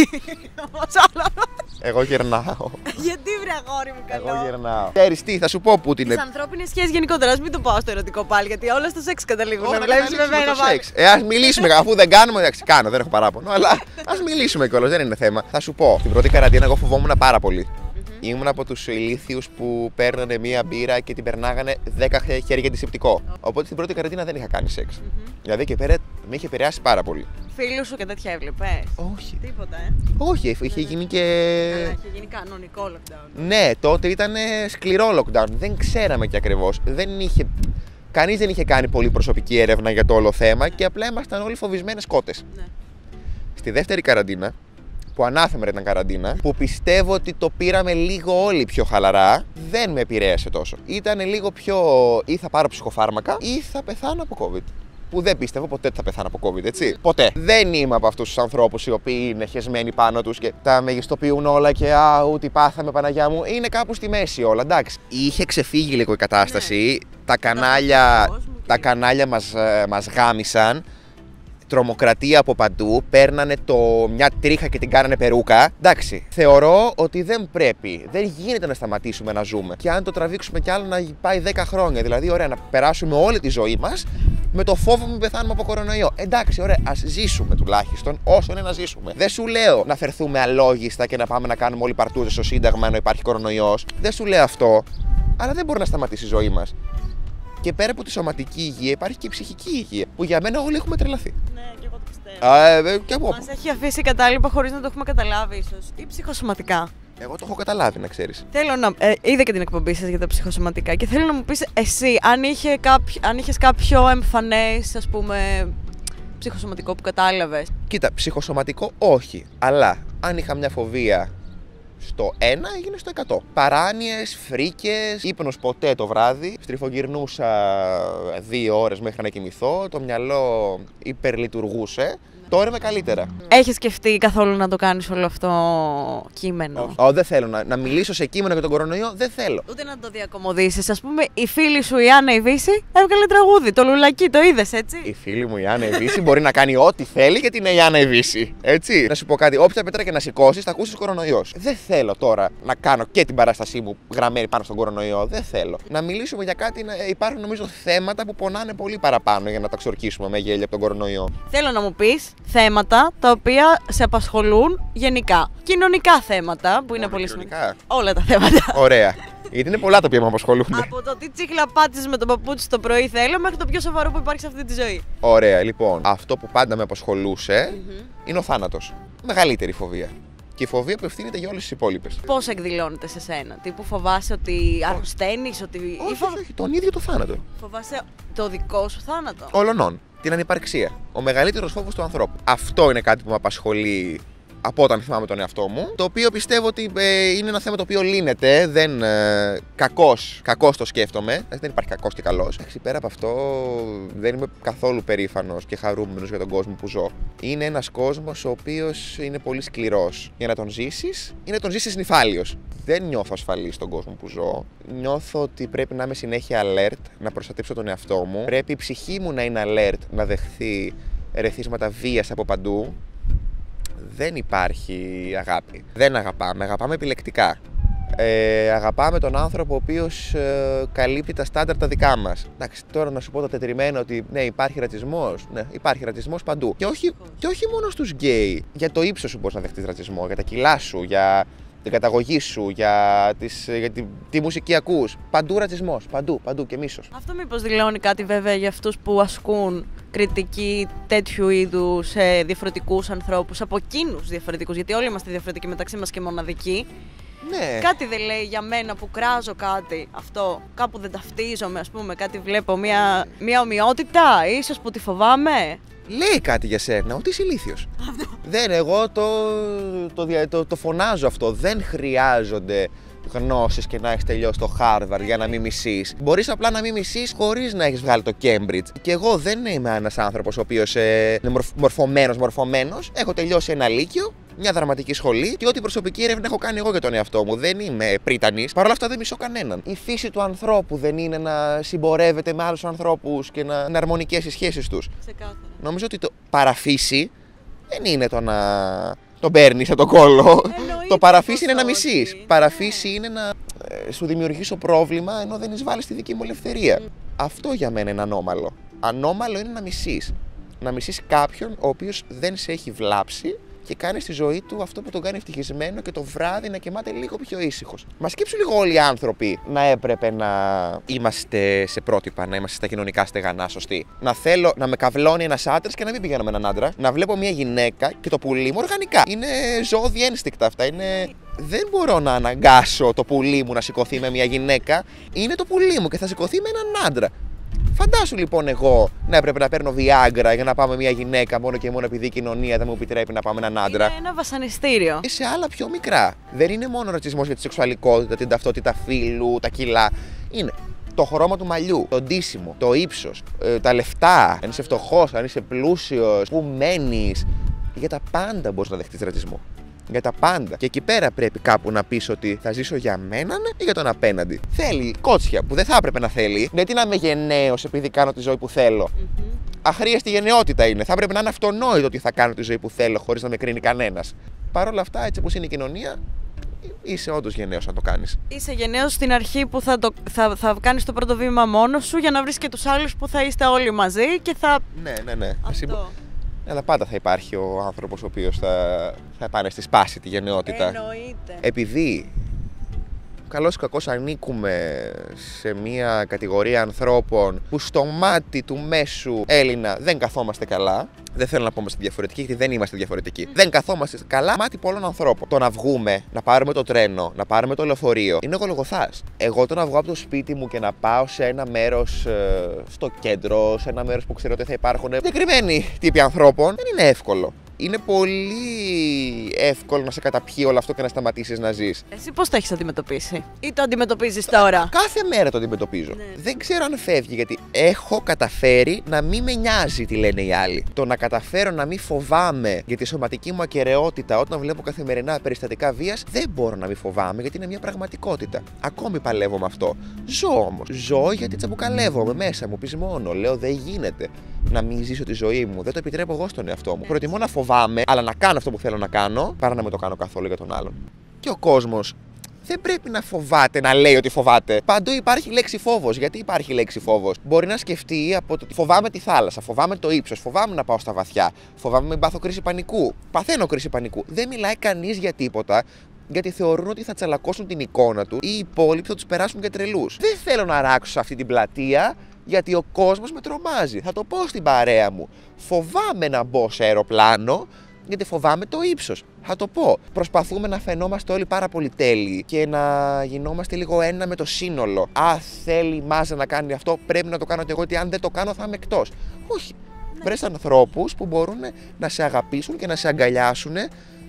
Εγώ γερνάω. Γιατί βρε αγόρι μου καλό? Εγώ γερνάω. Ξέρεις τι, θα σου πω που την. Τις ανθρώπινες σχέσεις γενικότερα, ας μην το πάω στο ερωτικό πάλι, γιατί όλα στο σεξ καταλήγουν. Όχι, Να βλέπεις με μένα πάλι. Ας μιλήσουμε, αφού δεν κάνουμε. Εντάξει, κάνω, δεν έχω παράπονο. Αλλά ας μιλήσουμε κιόλας, δεν είναι θέμα. Θα σου πω, την πρώτη καραντίνα εγώ φοβόμουν πάρα πολύ. Ήμουν από τους ηλίθιους που παίρνανε μία μπύρα και την περνάγανε 10 χέρια αντισηπτικό. Οπότε στην πρώτη καραντίνα δεν είχα κάνει σεξ. Δηλαδή και πέρα με είχε επηρεάσει πάρα πολύ. Φίλους σου και τέτοια έβλεπες? Όχι. Τίποτα, Όχι, είχε γίνει και. Αλλά είχε γίνει κανονικό lockdown. Ναι, τότε ήταν σκληρό lockdown. Δεν ξέραμε και ακριβώς. Κανείς δεν είχε κάνει πολύ προσωπική έρευνα για το όλο θέμα και απλά ήμασταν όλοι φοβισμένες κότες. Ναι. Στη δεύτερη καραντίνα, που ανάθεμα ήταν καραντίνα, που πιστεύω ότι το πήραμε λίγο όλοι πιο χαλαρά, δεν με επηρέασε τόσο. Ήταν λίγο πιο ή θα πάρω ψυχοφάρμακα ή θα πεθάνω από COVID. Που δεν πίστευα ποτέ ότι θα πεθάνω από COVID, έτσι. Ποτέ. Δεν είμαι από αυτούς τους ανθρώπους οι οποίοι είναι χεσμένοι πάνω τους και τα μεγιστοποιούν όλα και ούτε πάθαμε Παναγιά μου. Είναι κάπου στη μέση όλα, εντάξει. Είχε ξεφύγει λίγο η κατάσταση. Ναι. Τα κανάλια μας γάμισαν. Τρομοκρατία από παντού, παίρνανε μια τρίχα και την κάνανε περούκα. Εντάξει, θεωρώ ότι δεν γίνεται να σταματήσουμε να ζούμε. Και αν το τραβήξουμε κι άλλο να πάει 10 χρόνια, δηλαδή ωραία, να περάσουμε όλη τη ζωή μας με το φόβο μην πεθάνουμε από κορονοϊό. Εντάξει, ωραία, ας ζήσουμε τουλάχιστον όσο είναι να ζήσουμε. Δεν σου λέω να φερθούμε αλόγιστα και να πάμε να κάνουμε όλοι παρτούζες στο Σύνταγμα ενώ υπάρχει κορονοϊός. Δεν σου λέω αυτό, αλλά δεν μπορεί να σταματήσει η ζωή μας. Και πέρα από τη σωματική υγεία υπάρχει και η ψυχική υγεία. Που για μένα όλοι έχουμε τρελαθεί. Ναι, και εγώ το πιστεύω. Μας έχει αφήσει κατάλοιπα χωρίς να το έχουμε καταλάβει, ίσως. Ή ψυχοσωματικά. Εγώ το έχω καταλάβει, να ξέρεις. Θέλω να. Είδα και την εκπομπή σας για τα ψυχοσωματικά και θέλω να μου πεις εσύ, αν είχες κάποιο εμφανές, ας πούμε, ψυχοσωματικό που κατάλαβες. Κοίτα, ψυχοσωματικό όχι. Αλλά αν είχα μια φοβία στο 1 έγινε στο 100. Παράνοιες, φρίκες, ύπνος ποτέ το βράδυ. Στριφογυρνούσα 2 ώρες μέχρι να κοιμηθώ. Το μυαλό υπερλειτουργούσε. Τώρα είμαι καλύτερα. Έχεις σκεφτεί καθόλου να το κάνεις όλο αυτό κείμενο? Δεν θέλω να μιλήσω σε κείμενο για τον κορονοϊό, δεν θέλω. Ούτε να το διακομωδήσεις. Ας πούμε, η φίλη σου η Άννα η Βύση έβγαλε τραγούδι. Το Λουλακί, το είδες, έτσι? Η φίλη μου η Άννα η Βύση μπορεί να κάνει ό,τι θέλει γιατί είναι η Άννα η Βύση. Έτσι. Να σου πω κάτι, όποια πέτρα και να σηκώσεις θα ακούσεις κορονοϊός. Δεν θέλω τώρα να κάνω και την παράστασή μου γραμμένη πάνω στον κορονοϊό. Δεν θέλω. Να μιλήσουμε για κάτι, υπάρχουν νομίζω θέματα που πονάνε πολύ παραπάνω για να τα ξορκίσουμε με γέλια από τον κορονοϊό. Θέλω να μου πεις θέματα τα οποία σε απασχολούν γενικά. Κοινωνικά θέματα που είναι πολύ σημαντικά. Όλα τα θέματα. Ωραία. Γιατί είναι πολλά τα οποία με απασχολούν. Από το τι τσίχλα πάτησες με τον παπούτσι το πρωί θέλω μέχρι το πιο σοβαρό που υπάρχει σε αυτή τη ζωή. Ωραία, λοιπόν. Αυτό που πάντα με απασχολούσε είναι ο θάνατος. Μεγαλύτερη φοβία. Και η φοβία που ευθύνεται για όλες τις υπόλοιπες. Πώς εκδηλώνεται σε σένα? Τι που φοβάσαι ότι αρρωσταίνεις, ότι. Όχι, τον ίδιο το θάνατο. Φοβάσαι το δικό σου θάνατο? Ολονών. Την ανυπαρξία. Ο μεγαλύτερος φόβος του ανθρώπου. Αυτό είναι κάτι που με απασχολεί από όταν θυμάμαι τον εαυτό μου. Το οποίο πιστεύω ότι είναι ένα θέμα το οποίο λύνεται. Δεν. Κακώς το σκέφτομαι. Δεν υπάρχει κακός και καλός. Εντάξει, πέρα από αυτό, δεν είμαι καθόλου περήφανος και χαρούμενος για τον κόσμο που ζω. Είναι ένας κόσμος ο οποίος είναι πολύ σκληρός. Για να τον ζήσεις, είναι να τον ζήσεις νυφάλιος. Δεν νιώθω ασφαλής στον κόσμο που ζω. Νιώθω ότι πρέπει να είμαι συνέχεια alert, να προστατέψω τον εαυτό μου. Πρέπει η ψυχή μου να είναι alert, να δεχθεί ερεθίσματα βίας από παντού. Δεν υπάρχει αγάπη. Δεν αγαπάμε επιλεκτικά. Αγαπάμε τον άνθρωπο ο οποίος καλύπτει τα στάνταρ τα δικά μας. Εντάξει, τώρα να σου πω το τετριμένο ότι ναι, υπάρχει ρατσισμός. Ναι, υπάρχει ρατσισμός παντού. Και όχι μόνο στους γκέι. Για το ύψος σου μπορείς να δεχτείς ρατσισμό, για τα κιλά σου, για την καταγωγή σου, για τη μουσική ακούς. Παντού ρατσισμός, παντού και μίσος. Αυτό μήπως δηλώνει κάτι βέβαια για αυτούς που ασκούν κριτική τέτοιου είδους σε διαφορετικούς ανθρώπους, από εκείνους διαφορετικούς, γιατί όλοι είμαστε διαφορετικοί μεταξύ μας και μοναδικοί. Ναι. Κάτι δεν λέει για μένα που κράζω κάτι, αυτό, κάπου δεν ταυτίζομαι, ας πούμε, κάτι βλέπω, μια ομοιότητα, ίσως που τη φοβάμαι. Λέει κάτι για σένα, ότι είσαι ηλίθιος. Δεν, εγώ το φωνάζω αυτό. Δεν χρειάζονται γνώσεις και να έχεις τελειώσει το Harvard για να μην μισείς. Μπορείς απλά να μην μισείς χωρίς να έχεις βγάλει το Cambridge. Και εγώ δεν είμαι ένας άνθρωπος ο οποίος είναι μορφωμένος. Έχω τελειώσει ένα λύκειο, μια δραματική σχολή και ό,τι προσωπική έρευνα έχω κάνει εγώ για τον εαυτό μου. Δεν είμαι πρίτανης. Παρ' όλα αυτά δεν μισώ κανέναν. Η φύση του ανθρώπου δεν είναι να συμπορεύεται με άλλους ανθρώπους και να είναι αρμονικές οι σχέσεις τους. Ξεκάθαρα. Νομίζω ότι το παραφύση δεν είναι το να τον παίρνεις από τον κόλλο. Το παραφύση είναι να μισείς. Παραφύση είναι να σου δημιουργήσω πρόβλημα ενώ δεν εισβάλλεις στη δική μου ελευθερία. Αυτό για μένα είναι ανώμαλο. Ανώμαλο είναι να μισείς. Να μισείς κάποιον ο οποίος δεν σε έχει βλάψει και κάνει στη ζωή του αυτό που τον κάνει ευτυχισμένο και το βράδυ να κοιμάται λίγο πιο ήσυχος. Μα σκέψου λίγο όλοι οι άνθρωποι να έπρεπε να είμαστε σε πρότυπα, να είμαστε στα κοινωνικά στεγανά σωστοί. Να θέλω να με καυλώνει ένας άντρας και να μην πηγαίνω με έναν άντρα. Να βλέπω μια γυναίκα και το πουλί μου οργανικά. Είναι ζώδια ένστικτα αυτά. Δεν μπορώ να αναγκάσω το πουλί μου να σηκωθεί με μια γυναίκα. Είναι το πουλί μου και θα σηκωθεί με έναν άντρα. Φαντάσου λοιπόν εγώ να έπρεπε να παίρνω Viagra για να πάω με μια γυναίκα μόνο και μόνο επειδή η κοινωνία δεν μου επιτρέπει να πάω με έναν άντρα. Είναι ένα βασανιστήριο. Και σε άλλα πιο μικρά. Δεν είναι μόνο ρατσισμός για τη σεξουαλικότητα, την ταυτότητα φύλου, τα κιλά. Είναι το χρώμα του μαλλιού, το ντύσιμο, το ύψος, τα λεφτά, αν είσαι φτωχός, αν είσαι πλούσιος, πού μένεις. Για τα πάντα μπορείς να δεχτείς ρατσισμό. Για τα πάντα. Και εκεί πέρα πρέπει κάπου να πεις ότι θα ζήσω για μένα ή για τον απέναντι. Θέλει κότσια που δεν θα έπρεπε να θέλει. Γιατί να είμαι γενναίος επειδή κάνω τη ζωή που θέλω. Αχρίαστη γενναιότητα είναι. Θα έπρεπε να είναι αυτονόητο ότι θα κάνω τη ζωή που θέλω χωρίς να με κρίνει κανένας. Παρ' όλα αυτά, έτσι όπως είναι η κοινωνία, είσαι όντως γενναίος να το κάνεις. Είσαι γενναίος στην αρχή που θα κάνεις το πρώτο βήμα μόνος σου για να βρεις και τους άλλους που θα είστε όλοι μαζί και θα. Ναι. Αυτό. Αλλά πάντα θα υπάρχει ο άνθρωπος ο οποίος θα πάνε στη σπάση τη γενναιότητα. Εννοείται. Επειδή καλώς ή κακώς ανήκουμε σε μια κατηγορία ανθρώπων που στο μάτι του μέσου Έλληνα δεν καθόμαστε καλά. Δεν θέλω να πω είμαστε διαφορετικοί, γιατί δεν είμαστε διαφορετικοί. Δεν καθόμαστε καλά μάτι πολλών ανθρώπων. Το να βγούμε, να πάρουμε το τρένο, να πάρουμε το λεωφορείο, είναι γολογοθάς. Εγώ το να βγω από το σπίτι μου και να πάω σε ένα μέρος στο κέντρο, σε ένα μέρος που ξέρω ότι θα υπάρχουν συγκεκριμένοι τύποι ανθρώπων, δεν είναι εύκολο. Είναι πολύ εύκολο να σε καταπιεί όλο αυτό και να σταματήσεις να ζεις. Εσύ πώς το έχεις αντιμετωπίσει ή το αντιμετωπίζεις τώρα? Κάθε μέρα το αντιμετωπίζω. Ναι. Δεν ξέρω αν φεύγει, γιατί έχω καταφέρει να μην με νοιάζει τι λένε οι άλλοι. Το να καταφέρω να μην φοβάμαι για τη σωματική μου ακεραιότητα όταν βλέπω καθημερινά περιστατικά βίας, δεν μπορώ να μην φοβάμαι γιατί είναι μια πραγματικότητα. Ακόμη παλεύω με αυτό. Ζω όμως. Ζω γιατί τσαμπουκαλεύομαι μέσα μου, πεισμώνω. Λέω δεν γίνεται να μην ζήσω τη ζωή μου. Δεν το επιτρέπω εγώ στον εαυτό μου. Προτιμώ να φοβάμαι, αλλά να κάνω αυτό που θέλω να κάνω, παρά να μην το κάνω καθόλου για τον άλλον. Και ο κόσμος δεν πρέπει να φοβάται, να λέει ότι φοβάται. Παντού υπάρχει λέξη φόβος. Γιατί υπάρχει λέξη φόβος? Μπορεί να σκεφτεί από το ότι φοβάμαι τη θάλασσα, φοβάμαι το ύψος, φοβάμαι να πάω στα βαθιά, φοβάμαι να μην πάθω κρίση πανικού. Παθαίνω κρίση πανικού. Δεν μιλάει κανείς για τίποτα. Γιατί θεωρούν ότι θα τσαλακώσουν την εικόνα του ή οι υπόλοιποι θα τους περάσουν για τρελούς. Δεν θέλω να ράξω σε αυτή την πλατεία, γιατί ο κόσμος με τρομάζει. Θα το πω στην παρέα μου. Φοβάμαι να μπω σε αεροπλάνο, γιατί φοβάμαι το ύψος. Θα το πω. Προσπαθούμε να φαινόμαστε όλοι πάρα πολύ τέλειοι και να γινόμαστε λίγο ένα με το σύνολο. Θέλει η μάζα να κάνει αυτό, πρέπει να το κάνω και εγώ, γιατί αν δεν το κάνω θα είμαι εκτός. Όχι. Βρες ανθρώπους που μπορούν να σε αγαπήσουν και να σε αγκαλιάσουν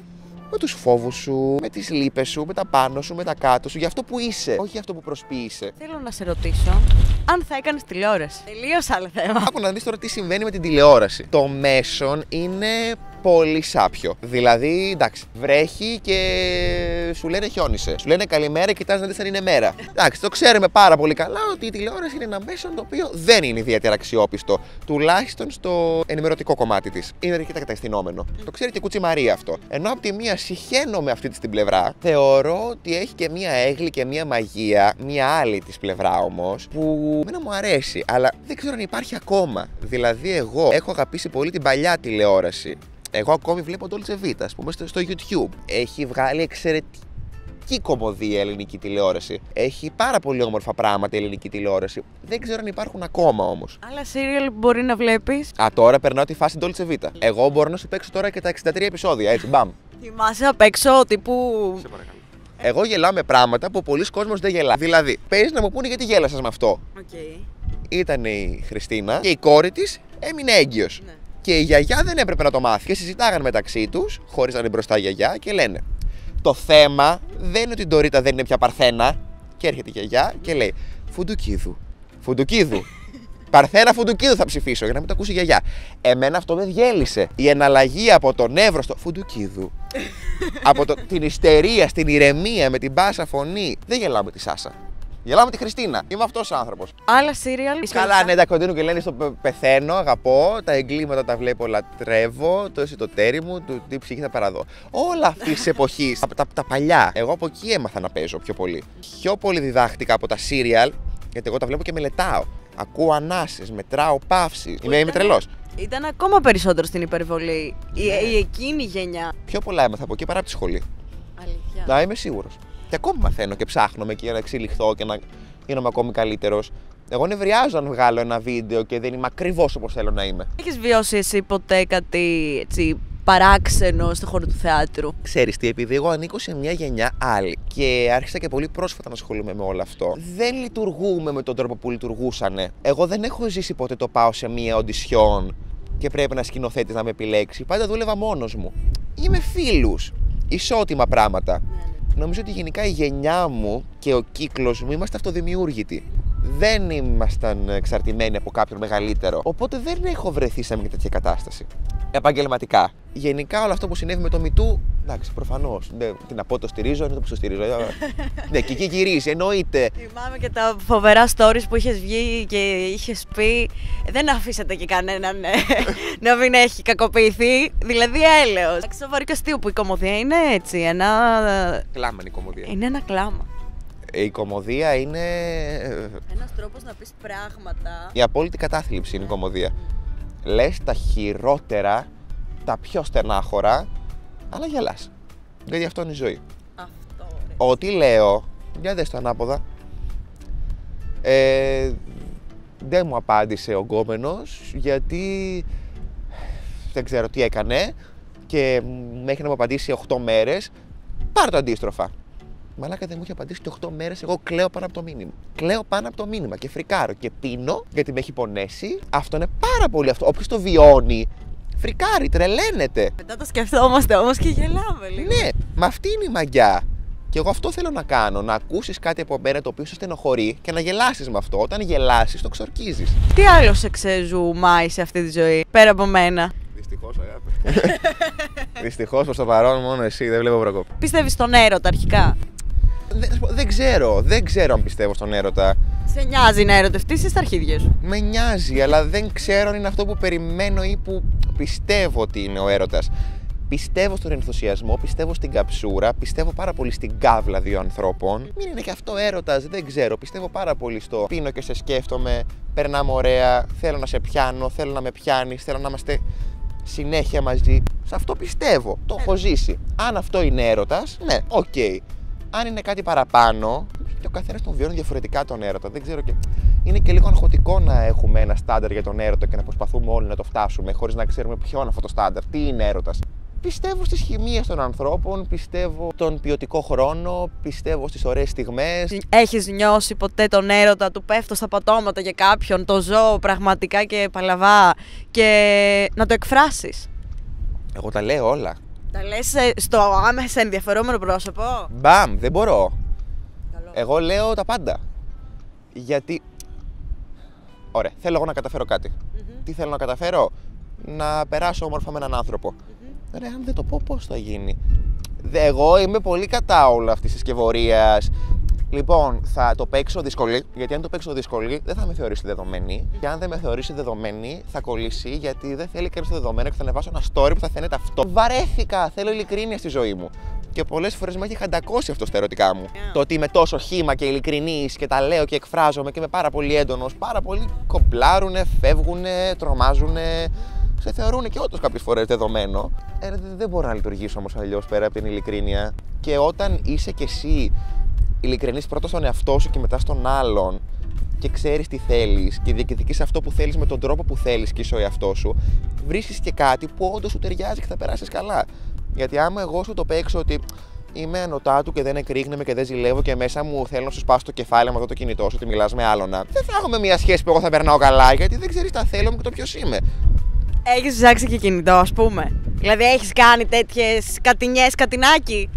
με τους φόβους σου, με τις λύπες σου, με τα πάνω σου, με τα κάτω σου, για αυτό που είσαι, όχι για αυτό που προσποιείσαι. Θέλω να σε ρωτήσω αν θα έκανες τηλεόραση. Τελείως άλλο θέμα. Άκου να δεις τώρα τι συμβαίνει με την τηλεόραση. Το μέσον είναι πολύ σάπιο. Δηλαδή, εντάξει, βρέχει και σου λένε χιόνισε. Σου λένε καλημέρα, κοιτάς να δεις αν είναι μέρα. Εντάξει, το ξέρουμε πάρα πολύ καλά ότι η τηλεόραση είναι ένα μέσον το οποίο δεν είναι ιδιαίτερα αξιόπιστο. Τουλάχιστον στο ενημερωτικό κομμάτι της. Είναι αρκετά κατευθυνόμενο. Το ξέρει και Κουτσι Μαρία αυτό. Ενώ από τη μία συχαίνω με αυτή την πλευρά, θεωρώ ότι έχει και μία έγκλη και μία μαγεία, μία άλλη της πλευρά όμως, που εμένα μου αρέσει, αλλά δεν ξέρω αν υπάρχει ακόμα. Δηλαδή, εγώ έχω αγαπήσει πολύ την παλιά τηλεόραση. Εγώ ακόμη βλέπω Dolce Vita, ας πούμε, στο YouTube. Έχει βγάλει εξαιρετική κομμωδία ελληνική τηλεόραση. Έχει πάρα πολύ όμορφα πράγματα η ελληνική τηλεόραση. Δεν ξέρω αν υπάρχουν ακόμα όμως. Άλλα serial μπορεί να βλέπεις. Τώρα περνάω τη φάση Dolce Vita. Εγώ μπορώ να σου παίξω τώρα και τα 63 επεισόδια, έτσι, μπαμ. Θυμάσαι απ' έξω τύπου. Σε παρακαλώ. Εγώ γελάω με πράγματα που πολλοί κόσμος δεν γελά. Δηλαδή, παίζει να μου πούνε γιατί γέλασες με αυτό. Okay. Ήταν η Χριστίνα και η κόρη της έμεινε έγκυος. Ναι. Και η γιαγιά δεν έπρεπε να το μάθει. Και συζητάγαν μεταξύ τους, χωρίς να είναι μπροστά η γιαγιά, και λένε: το θέμα δεν είναι ότι η Ντορίτα δεν είναι πια Παρθένα. Και έρχεται η γιαγιά και λέει: Φουντουκίδου. Φουντουκίδου. Παρθένα Φουντουκίδου θα ψηφίσω, για να μην το ακούσει η γιαγιά. Εμένα αυτό με διέλυσε. Η εναλλαγή από τον Εύρο στο Φουντουκίδου. Από την ιστερία στην ηρεμία με την μπάσα φωνή. Δεν γελάω με τη Σάσα. Γελάω με τη Χριστίνα. Είμαι αυτός ο άνθρωπος. Άλλα serial. Καλά, ναι, τα κοντίνου και λένε στο πεθαίνω, αγαπώ, τα εγκλήματα τα βλέπω, λατρεύω, το εσωτερικό μου, τι ψυχή θα παραδώ. Όλα αυτή τη εποχή, τα παλιά. Εγώ από εκεί έμαθα να παίζω πιο πολύ. Πιο πολύ διδάχτηκα από τα serial, γιατί εγώ τα βλέπω και μελετάω. Ακούω ανάσες, μετράω παύσεις. Είμαι τρελός. Ήταν ακόμα περισσότερο στην υπερβολή. Η εκείνη γενιά. Πιο πολλά έμαθα από εκεί παρά από τη σχολή. Αλήθεια. Να είμαι σίγουρος. Και ακόμη μαθαίνω και ψάχνομαι και για να εξελιχθώ και να γίνομαι ακόμη καλύτερος. Εγώ νευριάζω αν βγάλω ένα βίντεο και δεν είμαι ακριβώς όπως θέλω να είμαι. Έχεις βιώσει εσύ ποτέ κάτι έτσι παράξενο στο χώρο του θεάτρου? Ξέρεις τι, επειδή εγώ ανήκω σε μια γενιά άλλη και άρχισα και πολύ πρόσφατα να ασχολούμαι με όλο αυτό, δεν λειτουργούμε με τον τρόπο που λειτουργούσανε. Εγώ δεν έχω ζήσει ποτέ το πάω σε μια οντισιόν και πρέπει να σκηνοθέτης να με επιλέξει. Πάντα δούλευα μόνος μου. Είμαι φίλους. Ισότιμα πράγματα. Νομίζω ότι γενικά η γενιά μου και ο κύκλος μου είμαστε αυτοδημιούργητοι. Δεν ήμασταν εξαρτημένοι από κάποιον μεγαλύτερο. Οπότε δεν έχω βρεθεί σε μια τέτοια κατάσταση. Επαγγελματικά. Γενικά όλο αυτό που συνέβη με το MeToo, εντάξει, προφανώς. Τι να πω, το στηρίζω, είναι το που το στηρίζω. Ναι, και εκεί γυρίζει, εννοείται. Θυμάμαι και τα φοβερά stories που είχες βγει και είχες πει. Δεν αφήσατε και κανέναν να μην έχει κακοποιηθεί. Δηλαδή έλεος. Εντάξει, σοβαρό και αστείο που η κομμωδία είναι έτσι. Κλάμα είναι η κομμωδία. Είναι ένα κλάμα. Η κομμωδία είναι. Ένας τρόπος να πεις πράγματα. Η απόλυτη κατάθλιψη είναι η κομμωδία. Λες τα χειρότερα, τα πιο στενάχωρα, αλλά γελάς. Γιατί αυτό είναι η ζωή. Αυτό, ρε. Ό,τι λέω, για δες το ανάποδα. Δεν μου απάντησε ο γκόμενος, γιατί δεν ξέρω τι έκανε και μέχρι να μου απαντήσει 8 μέρες, πάρ' το αντίστροφα. Μαλάκα, δεν μου είχε απαντήσει και 8 μέρες. Εγώ κλαίω πάνω από το μήνυμα. Κλαίω πάνω από το μήνυμα και φρικάρω και πίνω γιατί με έχει πονέσει. Αυτό είναι πάρα πολύ αυτό. Όποιος το βιώνει, φρικάρει, τρελαίνεται. Μετά το σκεφτόμαστε όμως και γελάμε λίγο. Ναι, μα αυτή είναι η μαγιά. Και εγώ αυτό θέλω να κάνω. Να ακούσεις κάτι από μένα το οποίο σε στενοχωρεί και να γελάσεις με αυτό. Όταν γελάσεις, το ξορκίζεις. Τι άλλο σε ξεζουμάει σε αυτή τη ζωή, πέρα από μένα? Δυστυχώς, αγάπη. Δυστυχώς προς το παρόν μόνο εσύ, δεν βλέπω Προκόπη. Πιστεύεις στον έρωτα αρχικά? Δεν ξέρω αν πιστεύω στον έρωτα. Σε νοιάζει να ερωτευτείς ή στα αρχίδια σου? Με νοιάζει, αλλά δεν ξέρω αν είναι αυτό που περιμένω ή που πιστεύω ότι είναι ο έρωτας. Πιστεύω στον ενθουσιασμό, πιστεύω στην καψούρα, πιστεύω πάρα πολύ στην κάβλα δύο ανθρώπων. Μην είναι και αυτό έρωτας, δεν ξέρω. Πιστεύω πάρα πολύ στο πίνω και σε σκέφτομαι, περνάμε ωραία, θέλω να σε πιάνω, θέλω να με πιάνεις, θέλω να είμαστε συνέχεια μαζί. Σε αυτό πιστεύω. Το έχω ζήσει. Αν αυτό είναι έρωτας, ναι, οκ. Αν είναι κάτι παραπάνω, και ο καθένας τον βιώνει διαφορετικά τον έρωτα. Δεν ξέρω και. Είναι και λίγο αγχωτικό να έχουμε ένα στάνταρ για τον έρωτα και να προσπαθούμε όλοι να το φτάσουμε, χωρίς να ξέρουμε ποιο είναι αυτό το στάνταρ, τι είναι έρωτας. Πιστεύω στις χημείες των ανθρώπων, πιστεύω στον ποιοτικό χρόνο, πιστεύω στις ωραίες στιγμές. Έχεις νιώσει ποτέ τον έρωτα του πέφτω στα πατώματα για κάποιον, το ζω πραγματικά και παλαβά και να το εκφράσεις? Εγώ τα λέω όλα. Τα λες στο άμεσα ενδιαφερόμενο πρόσωπο. Μπαμ, δεν μπορώ. Καλό. Εγώ λέω τα πάντα. Γιατί. Ωραία, θέλω εγώ να καταφέρω κάτι. Τι θέλω να καταφέρω? Να περάσω όμορφα με έναν άνθρωπο. Ρε, αν δεν το πω, πώς θα γίνει? Εγώ είμαι πολύ κατά όλη αυτή τη συσκευωρία. Λοιπόν, θα το παίξω δύσκολη, γιατί αν το παίξω δύσκολη δεν θα με θεωρήσει δεδομένη. Και αν δεν με θεωρήσει δεδομένη, θα κολλήσει, γιατί δεν θέλει κανείς το δεδομένο και θα ανεβάσω ένα story που θα φαίνεται αυτό. Βαρέθηκα, θέλω ειλικρίνεια στη ζωή μου. Και πολλές φορές με έχει χαντακώσει αυτό στα ερωτικά μου. Το ότι είμαι τόσο χύμα και ειλικρινής και τα λέω και εκφράζομαι και είμαι πάρα πολύ έντονος. Πάρα πολλοί κομπλάρουνε, φεύγουνε, τρομάζουνε. Σε θεωρούν και όντως κάποιες φορές δεδομένο. Δεν μπορώ να λειτουργήσω όμως αλλιώς πέρα από την ειλικρίνεια. Και όταν είσαι κι εσύ ειλικρινής πρώτα στον εαυτό σου και μετά στον άλλον και ξέρεις τι θέλεις και διεκδικείς αυτό που θέλεις με τον τρόπο που θέλεις και είσαι ο εαυτός σου, βρίσκεις και κάτι που όντως σου ταιριάζει και θα περάσεις καλά. Γιατί άμα εγώ σου το παίξω ότι είμαι ανωτάτου και δεν εκρήγνεμαι και δεν ζηλεύω και μέσα μου θέλω να σου σπάσω το κεφάλι με αυτό το κινητό σου, ότι μιλάς με άλλονα, δεν θα έχουμε μια σχέση που εγώ θα περνάω καλά, γιατί δεν ξέρεις τα θέλω μου και το ποιος είμαι. Έχεις ψάξει και κινητό, ας πούμε? Δηλαδή έχεις κάνει τέτοιες κατηνιές, κατινάκι?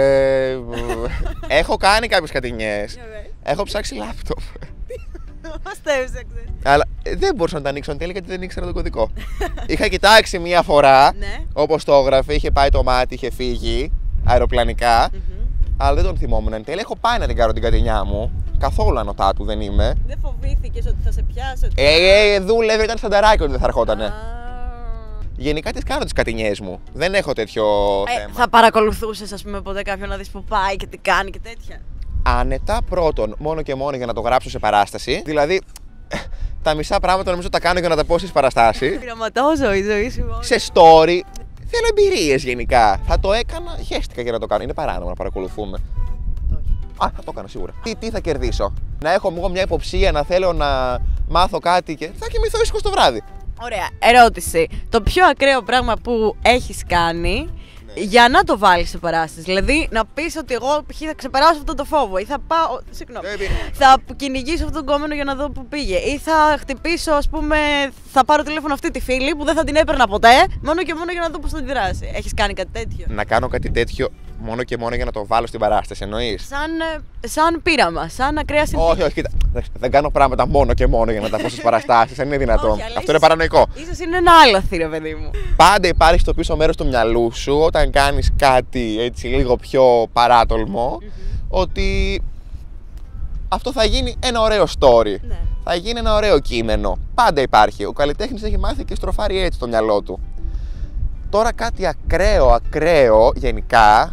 Έχω κάνει κάποιες κατηνιές. Έχω ψάξει λάπτοπ. Πώς το έψαξες? Αλλά δεν μπορούσα να τα ανοίξω εν τέλει γιατί δεν ήξερα τον κωδικό. Είχα κοιτάξει μία φορά, όπως το έγραφε, είχε πάει το μάτι, είχε φύγει αεροπλανικά. Αλλά δεν τον θυμόμουν εν τέλει. Έχω πάει να την κάνω την κατηνιά μου. Καθόλου ανωτάτου δεν είμαι. Δεν φοβήθηκες ότι θα σε πιάσει? Δούλευε, ήταν στανταράκι ότι δεν θα ερχότανε. Γενικά τις κάνω τις κατηνιές μου. Δεν έχω τέτοιο θέμα. Θα παρακολουθούσες, ας πούμε, ποτέ κάποιον να δεις που πάει και τι κάνει και τέτοια? Άνετα, πρώτον, μόνο και μόνο για να το γράψω σε παράσταση. Δηλαδή, τα μισά πράγματα νομίζω τα κάνω για να τα πω στις παραστάσεις. Πειραματόζω η ζωή σου. Σε story. Θέλω εμπειρίες γενικά. Θα το έκανα, χαίστηκα για να το κάνω. Είναι παράνομο να παρακολουθούμε. Α, θα το έκανα σίγουρα. Τι θα κερδίσω? Να έχω εγώ μια υποψία, να θέλω να μάθω κάτι και θα κοιμηθώ ήσυχος το βράδυ. Ωραία. Ερώτηση. Το πιο ακραίο πράγμα που έχεις κάνει για να το βάλεις σε παράσταση? Δηλαδή να πεις ότι εγώ θα ξεπεράσω αυτό το φόβο ή θα πάω. Συγγνώμη. Θα κυνηγήσω αυτόν τον κόμενο για να δω που πήγε. Ή θα χτυπήσω, ας πούμε, θα πάρω τηλέφωνο αυτή τη φίλη που δεν θα την έπαιρνα ποτέ, μόνο και μόνο για να δω πώς θα αντιδράσει. Έχεις κάνει κάτι τέτοιο? Να κάνω κάτι τέτοιο μόνο και μόνο για να το βάλω στην παράσταση, εννοείς? Σαν πείραμα, σαν ακραία συνθήκη. Όχι, κοίτα. Δεν κάνω πράγματα μόνο και μόνο για να τα πω στις παραστάσεις. Δεν είναι δυνατόν. Όχι, αυτό είναι παρανοϊκό. Ίσως είναι ένα άλλο θύρο, παιδί μου. Πάντα υπάρχει στο πίσω μέρος του μυαλού σου όταν κάνεις κάτι έτσι λίγο πιο παράτολμο, ότι αυτό θα γίνει ένα ωραίο story. Ναι. Θα γίνει ένα ωραίο κείμενο. Πάντα υπάρχει. Ο καλλιτέχνης έχει μάθει και στροφάρει έτσι το μυαλό του. Τώρα κάτι ακραίο γενικά.